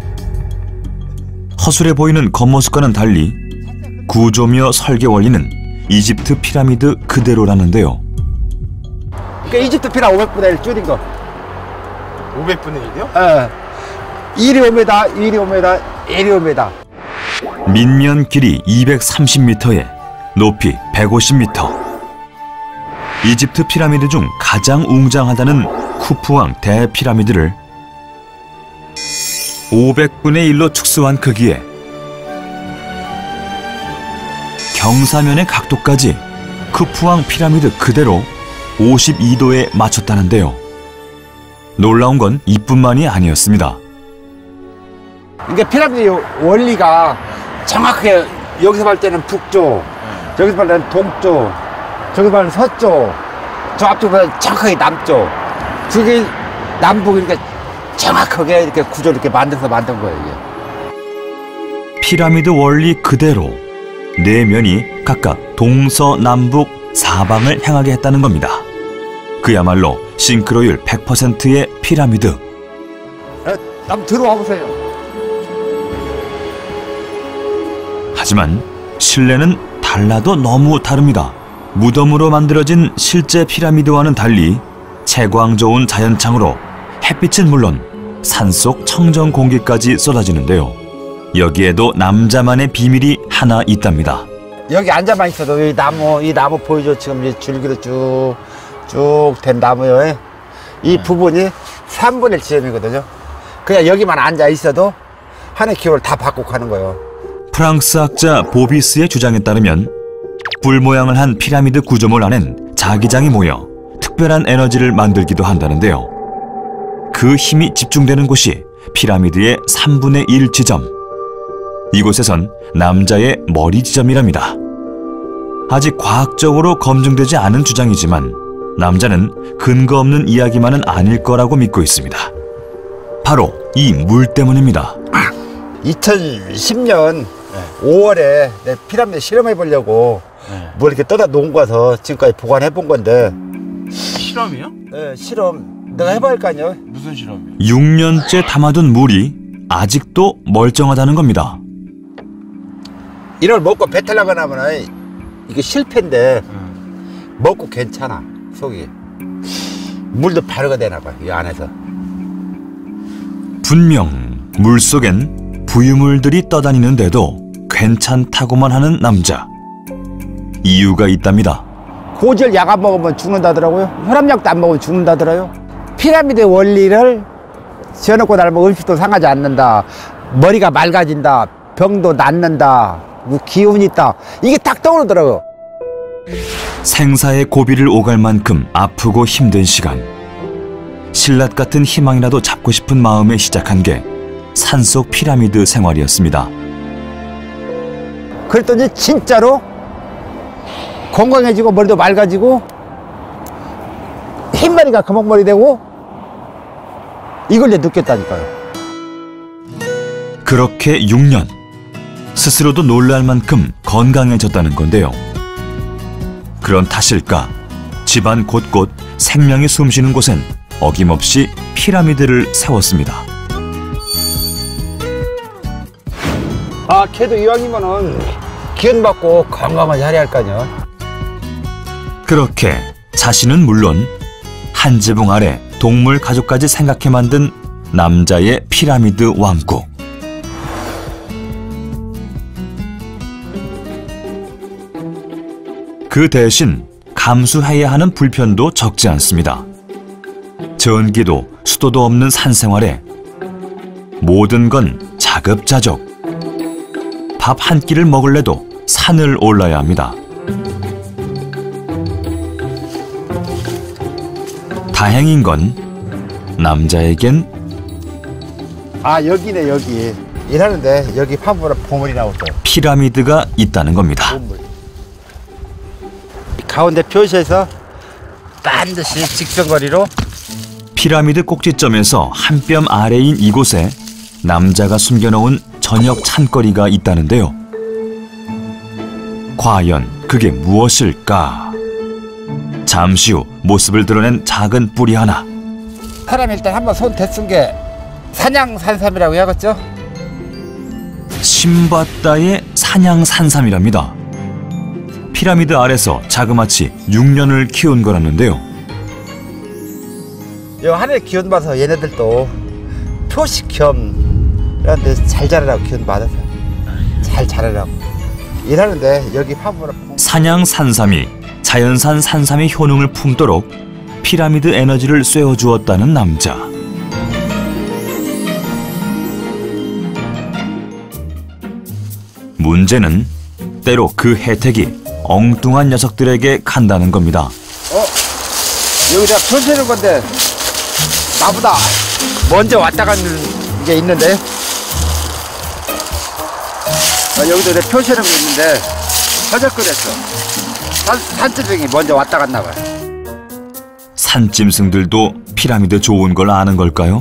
허술해 보이는 겉모습과는 달리 구조며 설계 원리는 이집트 피라미드 그대로라는데요. 그러니까 이집트 피라 오백분의 일 줄인 거. 오백분의 일이요? 예. 일이 오 미터, 일이 오 미터, 일이 오 미터. 밑면 길이 이백삼십 미터에 높이 백오십 미터. 이집트 피라미드 중 가장 웅장하다는 쿠프왕 대피라미드를 오백분의 일로 축소한 크기에 경사면의 각도까지 쿠프왕 피라미드 그대로 오십이 도에 맞췄다는데요. 놀라운 건 이뿐만이 아니었습니다. 이게 피라미드 원리가 정확하게 여기서 볼 때는 북쪽, 여기서 볼 때는 동쪽, 저기서 볼 때는 서쪽, 저 앞쪽으로 정확하게 남쪽. 그게 남북 이렇게 정확하게 이렇게 구조를 이렇게 만들어서 만든 거예요, 이게. 피라미드 원리 그대로 네 면이 각각 동서남북 사방을 향하게 했다는 겁니다. 그야말로 싱크로율 백 퍼센트의 피라미드. 에, 한번 들어와 보세요. 하지만 실내는 달라도 너무 다릅니다. 무덤으로 만들어진 실제 피라미드와는 달리 채광 좋은 자연창으로 햇빛은 물론 산속 청정 공기까지 쏟아지는데요. 여기에도 남자만의 비밀이 하나 있답니다. 여기 앉아만 있어도 이 나무, 이 나무 보이죠? 지금 이 줄기로 쭉, 쭉 된 나무요. 이 부분이 삼분의 일 지점이거든요. 그냥 여기만 앉아 있어도 하늘 기온을 다 바꾸고 가는 거예요. 프랑스 학자 보비스의 주장에 따르면 뿔 모양을 한 피라미드 구조물 안엔 자기장이 모여 특별한 에너지를 만들기도 한다는데요. 그 힘이 집중되는 곳이 피라미드의 삼분의 일 지점. 이곳에선 남자의 머리 지점이랍니다. 아직 과학적으로 검증되지 않은 주장이지만 남자는 근거 없는 이야기만은 아닐 거라고 믿고 있습니다. 바로 이 물 때문입니다. 이천십 년 오월에 내 피라미드 실험해 보려고 뭐 이렇게 떠다 놓은 거서 지금까지 보관해 본 건데. 실험이요? 네, 실험. 내가 해봐야 할 거 아니에요? 무슨 실험이요? 육 년째 담아둔 물이 아직도 멀쩡하다는 겁니다. 이걸 먹고 배탈 나거나 하면 이게 실패인데 음. 먹고 괜찮아, 속이. 물도 발효가 되나 봐, 이 안에서. 분명 물속엔 부유물들이 떠다니는데도 괜찮다고만 하는 남자. 이유가 있답니다. 고지혈 약 안 먹으면 죽는다더라고요. 혈압약도 안 먹으면 죽는다더라고요. 피라미드 원리를 지어놓고 나면 음식도 상하지 않는다. 머리가 맑아진다. 병도 낫는다. 뭐 기운이 있다. 이게 딱 떠오르더라고요. 생사의 고비를 오갈 만큼 아프고 힘든 시간. 신라 같은 희망이라도 잡고 싶은 마음에 시작한 게 산속 피라미드 생활이었습니다. 그랬더니 진짜로 건강해지고 머리도 맑아지고 흰머리가 검은머리 되고 이걸 이제 느꼈다니까요. 그렇게 육 년. 스스로도 놀랄 만큼 건강해졌다는 건데요. 그런 탓일까? 집안 곳곳 생명이 숨쉬는 곳엔 어김없이 피라미드를 세웠습니다. 아, 걔도 이왕이면은 기운 받고 건강하게 하려 할 거 아니야. 그렇게 자신은 물론 한 지붕 아래 동물 가족까지 생각해 만든 남자의 피라미드 왕국. 그 대신 감수해야 하는 불편도 적지 않습니다. 전기도 수도도 없는 산 생활에 모든 건 자급자족. 밥 한 끼를 먹을래도 산을 올라야 합니다. 다행인 건 남자에겐 아 여기네 여기 일하는데 여기 파보라 보물이 나오고 피라미드가 있다는 겁니다. 보물. 가운데 표시에서 반드시 직선거리로 피라미드 꼭지점에서 한 뼘 아래인 이곳에 남자가 숨겨놓은 저녁 찬거리가 있다는데요. 과연 그게 무엇일까? 잠시 후 모습을 드러낸 작은 뿌리 하나. 사람이 일단 한번 손 대쓴 게 산양산삼이라고 해야겠죠? 신바다의 산양산삼이랍니다. 피라미드 아래서 자그마치 육 년을 키운 거라는데요. 요 하늘 기운 봐서 얘네들도 표식 겸 이런 데 잘 자라라고 기운 받아서 잘 자라라고 일하는데 여기 파보라 산양산삼이 자연산 산삼의 효능을 품도록 피라미드 에너지를 쐬어주었다는 남자. 문제는 때로 그 혜택이 엉뚱한 녀석들에게 간다는 겁니다. 어? 여기다 표시하는 건데 나보다 먼저 왔다 가는 게 있는데 어, 여기도 내 표시하는 게 있는데 서적거렸어. 산, 산짐승이 먼저 왔다 갔나 봐요. 산짐승들도 피라미드 좋은 걸 아는 걸까요?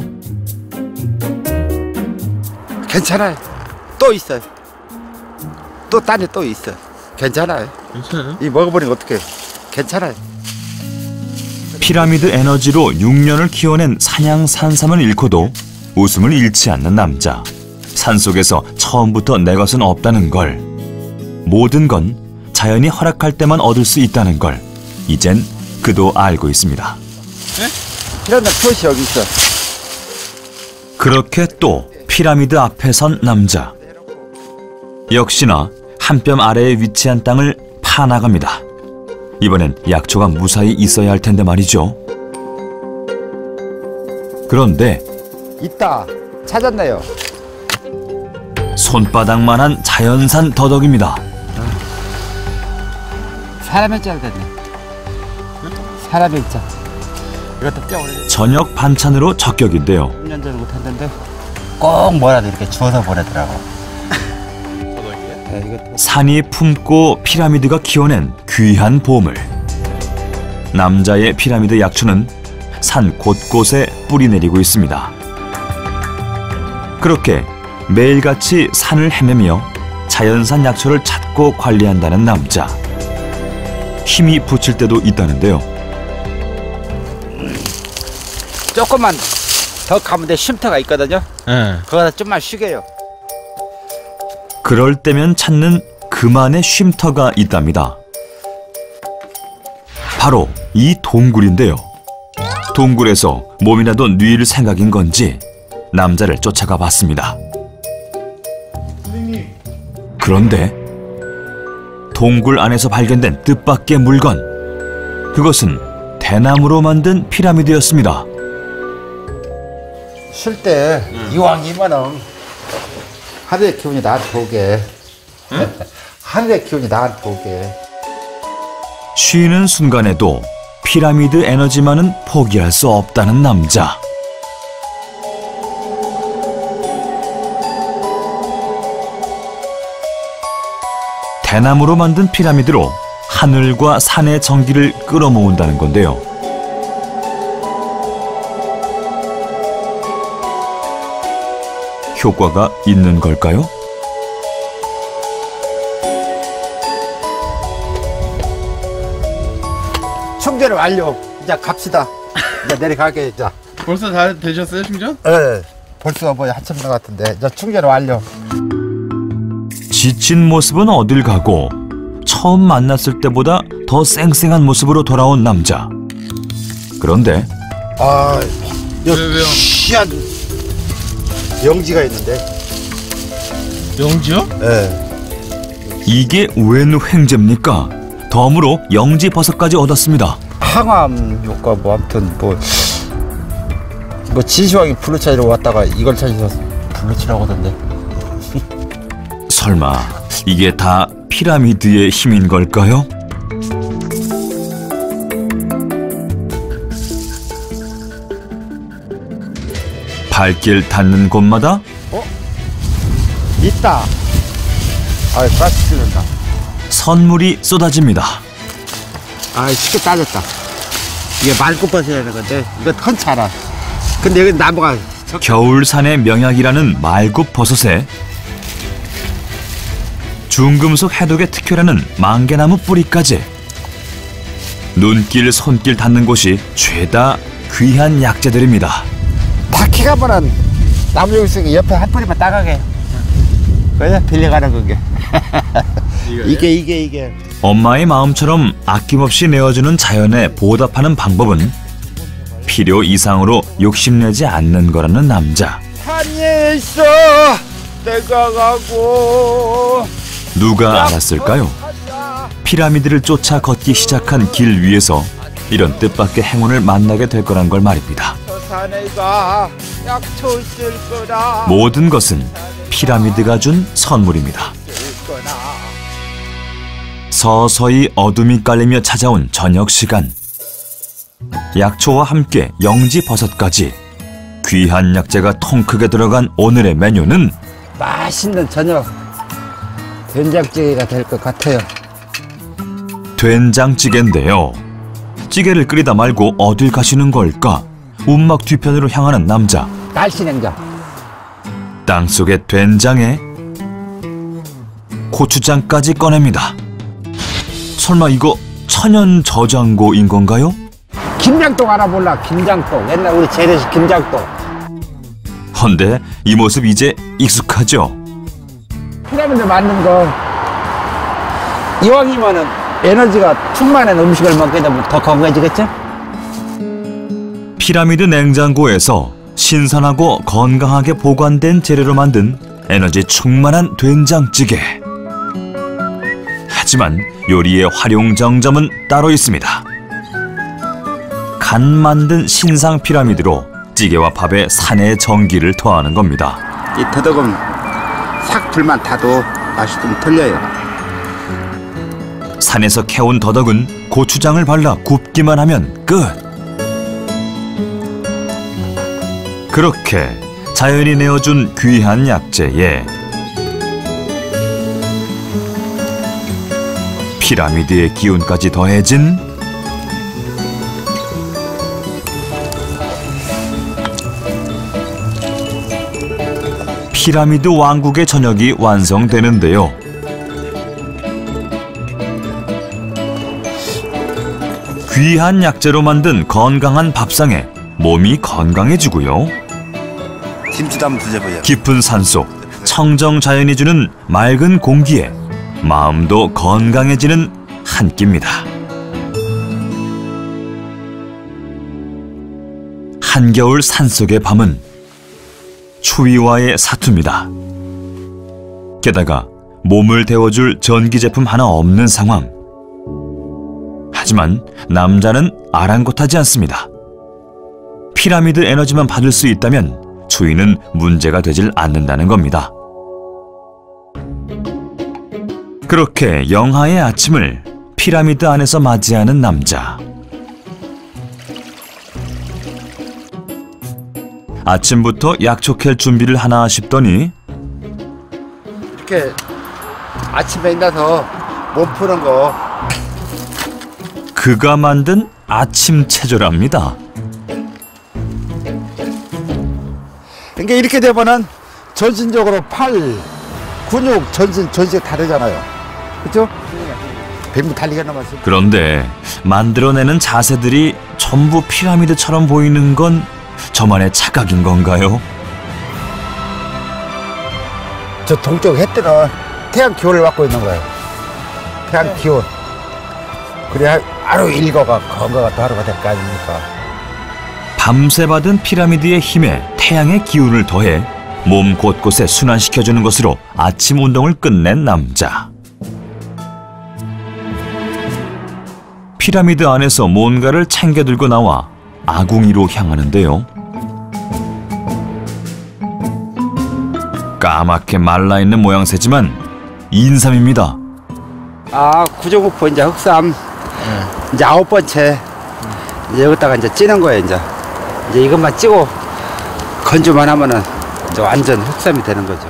괜찮아요. 또 있어요. 또 딴 데 또 있어. 괜찮아요. 괜찮아요? 이 먹어보니 어떻게 괜찮아요. 피라미드 에너지로 육 년을 키워낸 산양산삼을 잃고도 웃음을 잃지 않는 남자. 산속에서 처음부터 내 것은 없다는 걸, 모든 건 자연이 허락할 때만 얻을 수 있다는 걸 이젠 그도 알고 있습니다. 네? 피라미드 표시 여기 있어. 그렇게 또 피라미드 앞에 선 남자. 역시나 한 뼘 아래에 위치한 땅을 파나갑니다. 이번엔 약초가 무사히 있어야 할 텐데 말이죠. 그런데 있다. 찾았네요. 손바닥만한 자연산 더덕입니다. 사람의 짤 됐네. 사람의 짤. 이것도 뼈 오래. 저녁 반찬으로 적격인데요. 십 년 전에 못했는데 꼭 뭐라도 이렇게 주워서 보내더라고. 산이 품고 피라미드가 키워낸 귀한 보물. 남자의 피라미드 약초는 산 곳곳에 뿌리내리고 있습니다. 그렇게 매일같이 산을 헤매며 자연산 약초를 찾고 관리한다는 남자. 힘이 붙일 때도 있다는데요. 조금만 더 가면 돼. 쉼터가 있거든요. 네. 거기다 좀만 쉬게요. 그럴 때면 찾는 그만의 쉼터가 있답니다. 바로 이 동굴인데요. 동굴에서 몸이라도 뉘일 생각인 건지 남자를 쫓아가 봤습니다. 그런데 동굴 안에서 발견된 뜻밖의 물건. 그것은 대나무로 만든 피라미드였습니다. 쉴 때 이왕이면은 하늘의 기운이 나한테 오게. 응? 하늘의 기운이 나한테 오게. 쉬는 순간에도 피라미드 에너지만은 포기할 수 없다는 남자. 대나무로 만든 피라미드로 하늘과 산의 전기를 끌어모은다는 건데요. 효과가 있는 걸까요? 충전 완료. 이제 갑시다. 이제 내려가게 이제. 벌써 다 되셨어요, 충전? 네. 벌써 뭐 한참 것 같은데 이제 충전 완료. 지친 모습은 어딜 가고 처음 만났을 때보다 더 쌩쌩한 모습으로 돌아온 남자. 그런데 아, 왜, 왜요? 희한 영지가 있는데. 영지요? 네. 이게 웬 횡재입니까? 덤으로 영지 버섯까지 얻었습니다. 항암 효과 뭐 아무튼 뭐 뭐 진시황이 블루 찾으러 왔다가 이걸 찾아서 블루 치라고 하던데. 설마 이게 다 피라미드의 힘인 걸까요? 발길 닿는 곳마다 어? 있다. 아, 가스 쓰는다. 선물이 쏟아집니다. 아, 쉽게 따졌다. 이게 말꽃버섯이라는 건데 이거 흔찮아. 근데 여기 나무가 겨울산의 명약이라는 말굽버섯에 중금속 해독에 특효라는 망개나무 뿌리까지 눈길 손길 닿는 곳이 죄다 귀한 약재들입니다. 다 키가면은 나무 여기 있으니까 옆에 한 뿌리만 따가게. 그래 빌려가는 그게. 이게 이게 이게. 엄마의 마음처럼 아낌없이 내어주는 자연에 보답하는 방법은 필요 이상으로 욕심내지 않는 거라는 남자. 산에 있어 내가 가고. 누가 알았을까요? 피라미드를 쫓아 걷기 시작한 길 위에서 이런 뜻밖의 행운을 만나게 될 거란 걸 말입니다. 산에가 약초 있을 거라. 모든 것은 피라미드가 준 선물입니다. 서서히 어둠이 깔리며 찾아온 저녁 시간. 약초와 함께 영지버섯까지 귀한 약재가 통 크게 들어간 오늘의 메뉴는 맛있는 저녁 된장찌개가 될 것 같아요. 된장찌개인데요. 찌개를 끓이다 말고 어딜 가시는 걸까? 움막 뒤편으로 향하는 남자. 날씨 냉장. 땅속의 된장에 고추장까지 꺼냅니다. 설마 이거 천연 저장고인 건가요? 김장동 알아 몰라? 김장동. 옛날 우리 재래식 김장동. 헌데 이 모습 이제 익숙하죠? 피라미드 만든 거 이왕이면은 에너지가 충만한 음식을 먹게 되면 더 건강해지겠죠? 피라미드 냉장고에서 신선하고 건강하게 보관된 재료로 만든 에너지 충만한 된장찌개. 하지만 요리의 활용정점은 따로 있습니다. 간 만든 신상 피라미드로 찌개와 밥에 산의 정기를 더하는 겁니다. 이 더덕은 싹 불만 타도 맛이 좀 틀려요. 산에서 캐온 더덕은 고추장을 발라 굽기만 하면 끝. 그렇게 자연이 내어준 귀한 약재에 피라미드의 기운까지 더해진 피라미드 왕국의 저녁이 완성되는데요. 귀한 약재로 만든 건강한 밥상에 몸이 건강해지고요. 김치도 한번 드셔보세요. 깊은 산속 청정 자연이 주는 맑은 공기에 마음도 건강해지는 한 끼입니다. 한겨울 산속의 밤은 추위와의 사투입니다. 게다가 몸을 데워줄 전기 제품 하나 없는 상황. 하지만 남자는 아랑곳하지 않습니다. 피라미드 에너지만 받을 수 있다면 추위는 문제가 되질 않는다는 겁니다. 그렇게 영하의 아침을 피라미드 안에서 맞이하는 남자. 아침부터 약초 캘 준비를 하나 싶더니 이렇게 아침에 일어나서 몸 푸는 거. 그가 만든 아침 체조랍니다. 그러니까 이렇게 되면은 전신적으로 팔, 근육, 전신, 전신 다르잖아요. 그렇죠? 백미 달리가 남았어요. 그런데 만들어내는 자세들이 전부 피라미드처럼 보이는 건 저만의 착각인 건가요? 저 동쪽 햇뜨는 태양 기온을 맡고 있는 거예요. 태양 기온. 그래야 하루 일과가 건강한 하루가 될 거 아닙니까? 밤새 받은 피라미드의 힘에 태양의 기운을 더해 몸 곳곳에 순환시켜주는 것으로 아침 운동을 끝낸 남자. 피라미드 안에서 뭔가를 챙겨 들고 나와 아궁이로 향하는데요. 까맣게 말라있는 모양새지만 인삼입니다. 아, 구조구포 이제 흑삼 이제 아홉 번째 이제 여기다가 이제 찌는 거예요. 이제 이제 이것만 찌고 건조만 하면은 이제 완전 흑삼이 되는 거죠.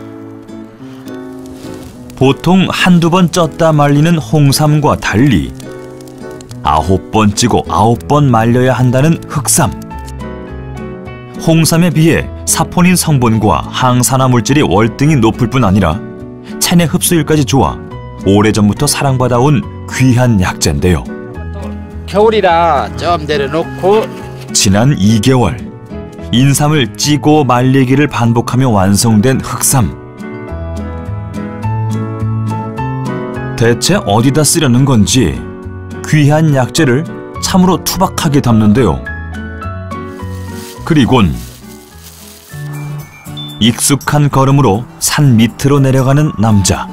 보통 한두 번 쪘다 말리는 홍삼과 달리 아홉 번 찌고 아홉 번 말려야 한다는 흑삼. 홍삼에 비해 사포닌 성분과 항산화 물질이 월등히 높을 뿐 아니라 체내 흡수율까지 좋아 오래전부터 사랑받아온 귀한 약재인데요. 겨울이라 좀 내려놓고 지난 이 개월 인삼을 찌고 말리기를 반복하며 완성된 흑삼. 대체 어디다 쓰려는 건지 귀한 약재를 참으로 투박하게 담는데요. 그리곤 익숙한 걸음으로 산 밑으로 내려가는 남자.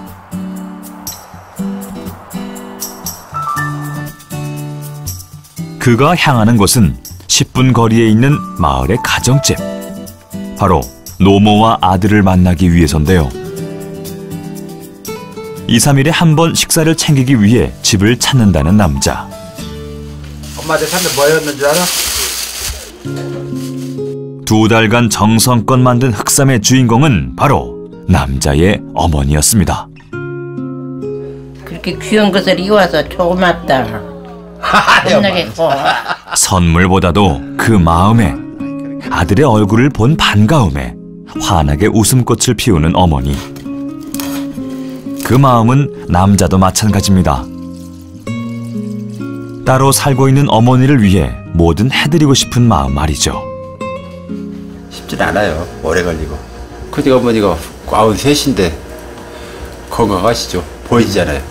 그가 향하는 곳은 십 분 거리에 있는 마을의 가정집. 바로 노모와 아들을 만나기 위해서인데요. 이, 삼 일에 한 번 식사를 챙기기 위해 집을 찾는다는 남자. 엄마한테 사면 뭐였는 줄 알아? 두 달간 정성껏 만든 흑삼의 주인공은 바로 남자의 어머니였습니다. 그렇게 귀한 것을 이와서 고맙다. 혼나겠고. 선물보다도 그 마음에, 아들의 얼굴을 본 반가움에 환하게 웃음꽃을 피우는 어머니. 그 마음은 남자도 마찬가지입니다. 따로 살고 있는 어머니를 위해 뭐든 해드리고 싶은 마음 말이죠. 쉽진 않아요. 오래 걸리고. 그때 어머니가 아흔셋인데 건강하시죠. 보이잖아요.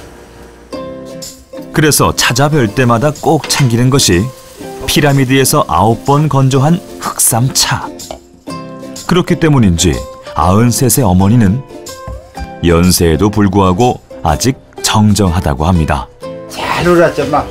그래서 찾아뵐 때마다 꼭 챙기는 것이 피라미드에서 아홉 번 건조한 흑삼차. 그렇기 때문인지 아흔셋의 어머니는 연세에도 불구하고 아직 정정하다고 합니다. 잘 울었죠, 막.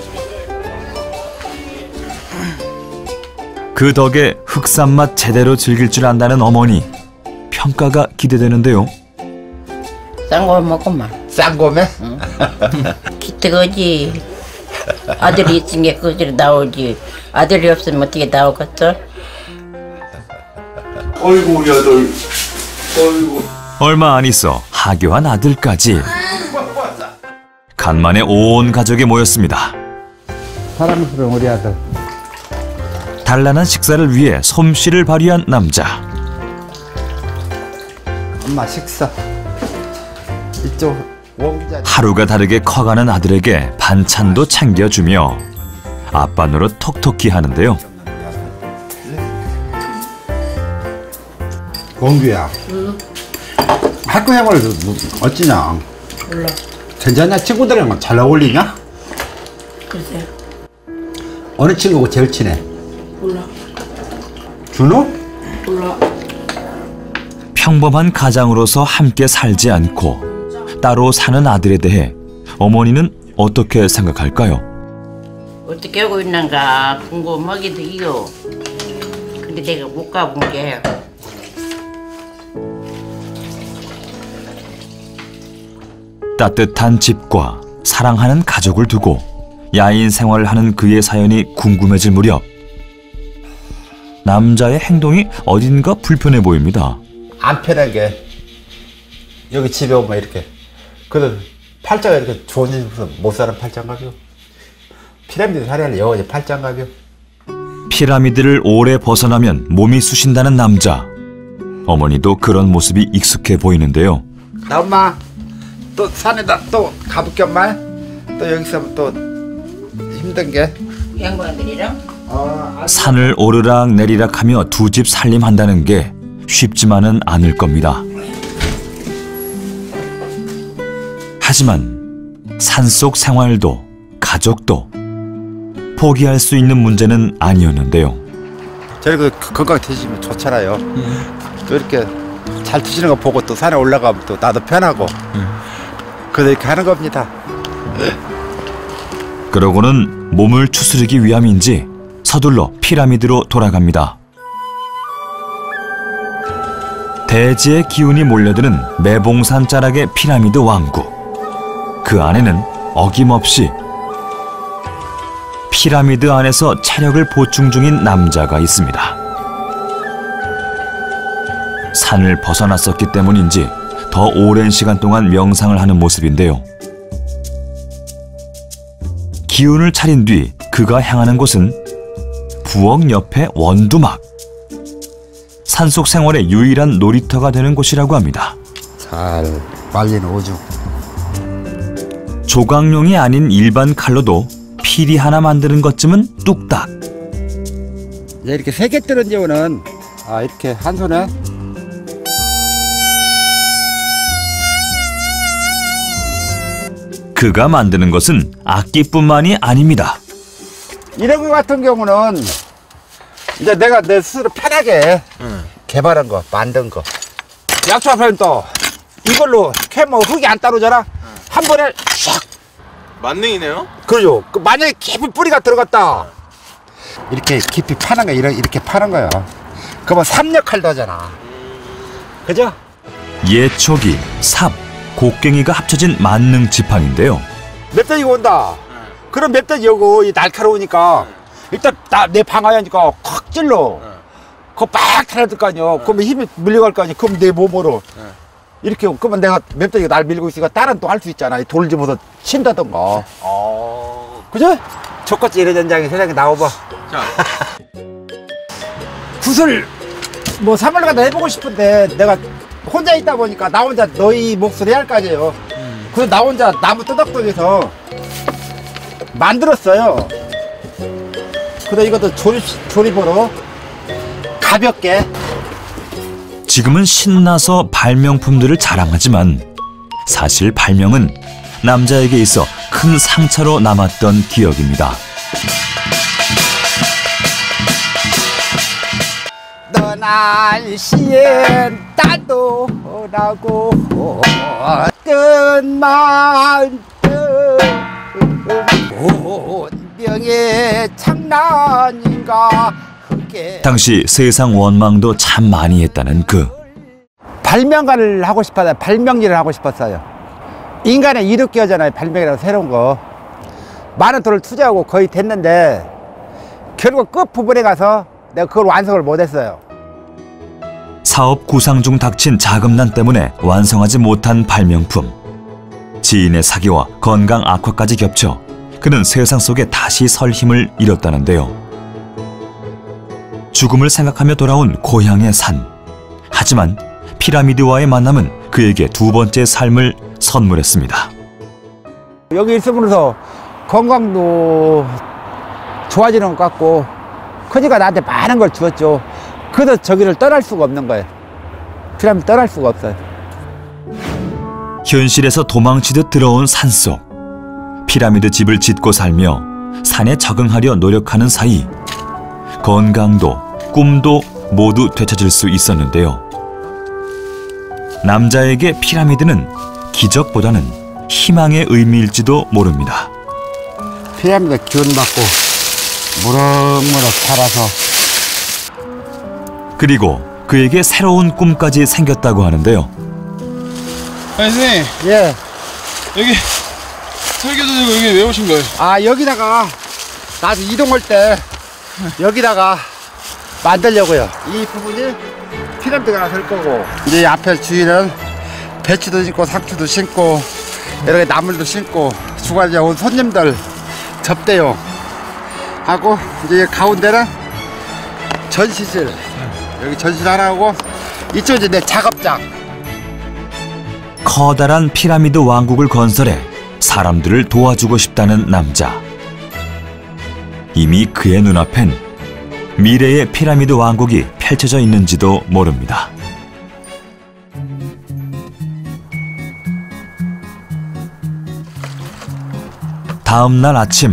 그 덕에 흑삼 맛 제대로 즐길 줄 안다는 어머니. 평가가 기대되는데요. 싼거 먹고만. 싼거매? 응. 기특하지. 아들이 있으니까 그들이 나오지. 아들이 없으면 어떻게 나오겠어? 어이구 우리 아들. 어이구. 얼마 안 있어 하교한 아들까지. 간만에 온 가족이 모였습니다. 사랑스러운 우리 아들. 단란한 식사를 위해 솜씨를 발휘한 남자. 엄마 식사. 이쪽 원기자. 하루가 다르게 커가는 아들에게 반찬도 챙겨주며 아빠 노릇 톡톡히 하는데요. 원규야. 응. 학교 생활 어찌냐? 몰라. 괜찮냐? 친구들이랑 잘 어울리냐? 글쎄. 어느 친구가 제일 친해? 몰라. 준호? 몰라. 평범한 가장으로서 함께 살지 않고 따로 사는 아들에 대해 어머니는 어떻게 생각할까요? 어떻게 하고 있는가 궁금하기도 해요. 근데 내가 못 가본 게. 따뜻한 집과 사랑하는 가족을 두고 야인 생활을 하는 그의 사연이 궁금해질 무렵 남자의 행동이 어딘가 불편해 보입니다. 안 편하게 여기 집에 오면 이렇게 그래도 팔자가 이렇게 좋은 집에서 못 사는 팔자인가요? 피라미드 살아야 여기 팔자인가요? 피라미드를 오래 벗어나면 몸이 쑤신다는 남자. 어머니도 그런 모습이 익숙해 보이는데요. 나 엄마 또 산에다 또 가볼게 엄마. 또 여기서 또 힘든 게 양반들이랑 어, 산을 오르락 내리락하며 두 집 살림한다는 게 쉽지만은 않을 겁니다. 하지만 산속 생활도 가족도 포기할 수 있는 문제는 아니었는데요. 저렇게 건강 되시면 좋잖아요. 또 이렇게 잘 트시는 거 보고 또 산에 올라가면 또 나도 편하고 그래서 이렇게 하는 겁니다. 그러고는 몸을 추스르기 위함인지 서둘러 피라미드로 돌아갑니다. 대지의 기운이 몰려드는 매봉산 자락의 피라미드 왕국. 그 안에는 어김없이 피라미드 안에서 체력을 보충 중인 남자가 있습니다. 산을 벗어났었기 때문인지 더 오랜 시간 동안 명상을 하는 모습인데요. 기운을 차린 뒤 그가 향하는 곳은 부엌 옆의 원두막. 산속 생활의 유일한 놀이터가 되는 곳이라고 합니다. 잘 말린 오죽. 조각용이 아닌 일반 칼로도 피리 하나 만드는 것쯤은 뚝딱. 이제 이렇게 세 개 뜨는 경우는 아 이렇게 한 손에 그가 만드는 것은 악기뿐만이 아닙니다. 이런 거 같은 경우는 이제 내가 내 스스로 편하게 응. 개발한 거, 만든 거. 약초 앞에는 또 이걸로 캐면 흙이 안 따르잖아. 응. 한 번에 샥. 만능이네요? 그러죠. 그 만약에 깊이 뿌리가 들어갔다. 이렇게 깊이 파는 거, 이렇게, 이렇게 파는 거야. 그러면 삽력칼도 하잖아. 그죠? 예초기, 삽, 곡괭이가 합쳐진 만능 지팡인데요. 멧돼지가 온다. 응. 그럼 멧돼지 여고 이 날카로우니까 응. 일단 나 내 방아야니까 콱 찔러. 응. 그거 빡 달아들 거 아니야. 응. 그러면 힘이 밀려갈 거 아니야. 그럼 내 몸으로 응. 이렇게 그러면 내가 멧돼지가 날 밀고 있으니까 다른 또 할 수 있잖아. 돌 집어서 친다던가. 어. 그죠? 족같이 이런 현장이 세상에 나와봐. 자. 굿을 뭐 삼월 가다 해보고 싶은데 내가 혼자 있다 보니까 나 혼자 너희 목소리 할 거 아니에요. 음. 그래서 나 혼자 나무 뜨덕뜨덕해서 만들었어요. 그래서 이것도 조립, 조립으로 가볍게. 지금은 신나서 발명품들을 자랑하지만 사실 발명은 남자에게 있어 큰 상처로 남았던 기억입니다. 날씨엔 따도 나고 끝만 운명의 장난인가. 당시 세상 원망도 참 많이 했다는 그. 발명가를 하고 싶어서 발명일을 하고 싶었어요. 인간의 이륙기어잖아요. 발명이라고 새로운 거. 많은 돈을 투자하고 거의 됐는데 결국 끝부분에 가서 내가 그걸 완성을 못했어요. 사업 구상 중 닥친 자금난 때문에 완성하지 못한 발명품. 지인의 사기와 건강 악화까지 겹쳐 그는 세상 속에 다시 설 힘을 잃었다는데요. 죽음을 생각하며 돌아온 고향의 산. 하지만 피라미드와의 만남은 그에게 두 번째 삶을 선물했습니다. 여기 있으면서 건강도 좋아지는 것 같고 커지가 나한테 많은 걸 주었죠. 그래서 저기를 떠날 수가 없는 거예요. 피라미드 떠날 수가 없어요. 현실에서 도망치듯 들어온 산속. 피라미드 집을 짓고 살며 산에 적응하려 노력하는 사이 건강도 꿈도 모두 되찾을 수 있었는데요. 남자에게 피라미드는 기적보다는 희망의 의미일지도 모릅니다. 피라미드 기운 받고 무럭무럭 살아서. 그리고 그에게 새로운 꿈까지 생겼다고 하는데요. 아니 선생님. 예. 여기 설계도 들고 여기 왜 오신 거예요? 아 여기다가 나도 이동할 때 여기다가 만들려고요. 이 부분이 피라미드가 하나 설 거고 이제 앞에 주위는 배추도 심고 상추도 심고 여러 개 나물도 심고 주말에 온 손님들 접대용 하고 이제 가운데는 전시실. 여기 전시실 하나 하고 이쪽 이제 내 작업장. 커다란 피라미드 왕국을 건설해 사람들을 도와주고 싶다는 남자. 이미 그의 눈앞엔 미래의 피라미드 왕국이 펼쳐져 있는지도 모릅니다. 다음 날 아침,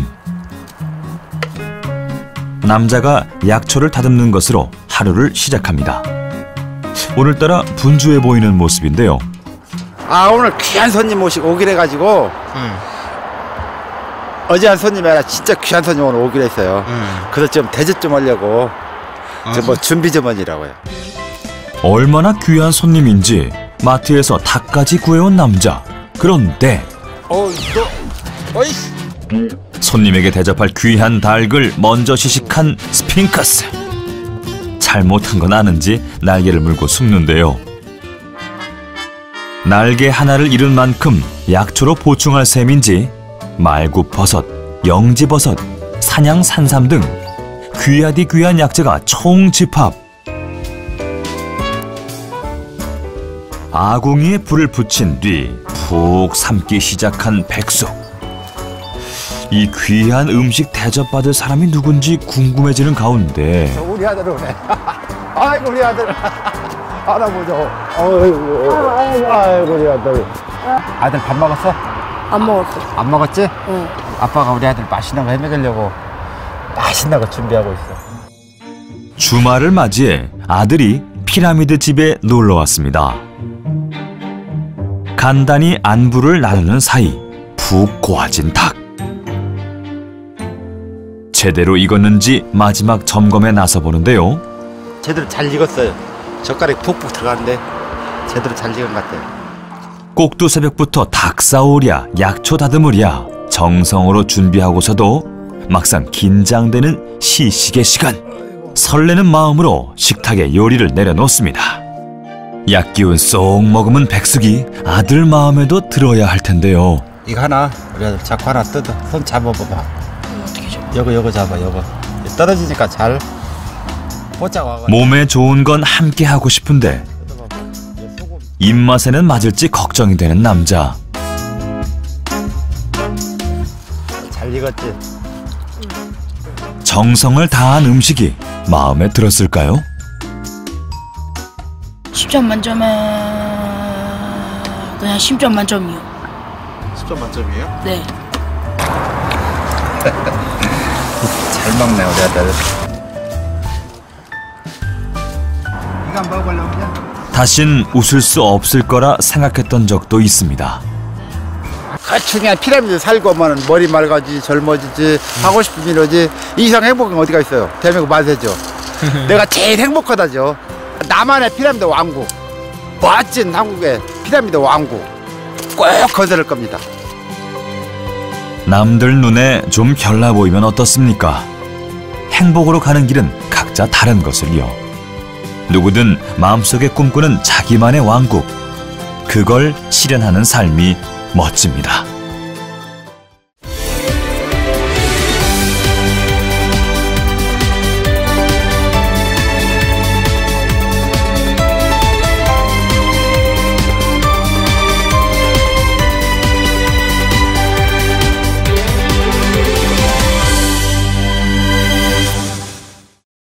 남자가 약초를 다듬는 것으로 하루를 시작합니다. 오늘따라 분주해 보이는 모습인데요. 아 오늘 귀한 손님 모시고 오기로 해가지고 응. 어제 한 손님이 아니라 진짜 귀한 손님 오늘 오기로 했어요. 응. 그래서 좀 대접 좀 하려고 아, 좀 뭐 준비 좀 하려고요. 얼마나 귀한 손님인지 마트에서 닭까지 구해온 남자. 그런데 어이 너 어이씨. 손님에게 대접할 귀한 닭을 먼저 시식한 스핑크스. 잘못한 건 아는지 날개를 물고 숨는데요. 날개 하나를 잃은 만큼 약초로 보충할 셈인지 말굽버섯, 영지버섯, 산양산삼 등 귀하디 귀한 약재가 총집합. 아궁이에 불을 붙인 뒤 푹 삶기 시작한 백숙. 이 귀한 음식 대접받을 사람이 누군지 궁금해지는 가운데 우리 아들 오네. 아이고 우리 아들. 알아보죠. 아이고, 아이고, 아이고 우리 아들. 아들 밥 먹었어? 안 먹었어. 안 먹었지? 응. 아빠가 우리 아들 맛있는 거 해먹으려고 맛있는 거 준비하고 있어. 주말을 맞이해 아들이 피라미드 집에 놀러 왔습니다. 간단히 안부를 나누는 사이 푹 고아진 닭. 제대로 익었는지 마지막 점검에 나서 보는데요. 제대로 잘 익었어요. 젓가락이 푹푹 들어갔는데 제대로 잘 익은 것 같아요. 꼭두 새벽부터 닭 싸오랴, 약초 다듬으랴 정성으로 준비하고서도 막상 긴장되는 시식의 시간. 설레는 마음으로 식탁에 요리를 내려놓습니다. 약기운 쏙 머금은 백숙이 아들 마음에도 들어야 할 텐데요. 이거 하나 우리 아들 자꾸 하나 뜯어. 손 잡아봐봐. 어떻게 줘? 요거 요거 잡아 요거. 떨어지니까 잘 뽀짝 와가. 몸에 좋은 건 함께 하고 싶은데 입맛에는 맞을지 걱정이 되는 남자. 잘 익었지? 정성을 다한 음식이 마음에 들었을까요? 십 점 만점에 그냥 십 점 만점이요. 십 점 만점이에요? 네. 잘 먹네 우리 아들. 이거 한번 먹어보려고 그냥. 다신 웃을 수 없을 거라 생각했던 적도 있습니다. 대충 그냥 피라미드 살고 오면 머리 맑아지지 젊어지지 하고 싶으면 이러지 이 이상 행복은 어디가 있어요. 대한민국 만세죠. 내가 제일 행복하다죠. 나만의 피라미드 왕국, 멋진 한국의 피라미드 왕국 꼭 건설할 겁니다. 남들 눈에 좀 별나 보이면 어떻습니까? 행복으로 가는 길은 각자 다른 것을요. 누구든 마음속에 꿈꾸는 자기만의 왕국, 그걸 실현하는 삶이 멋집니다.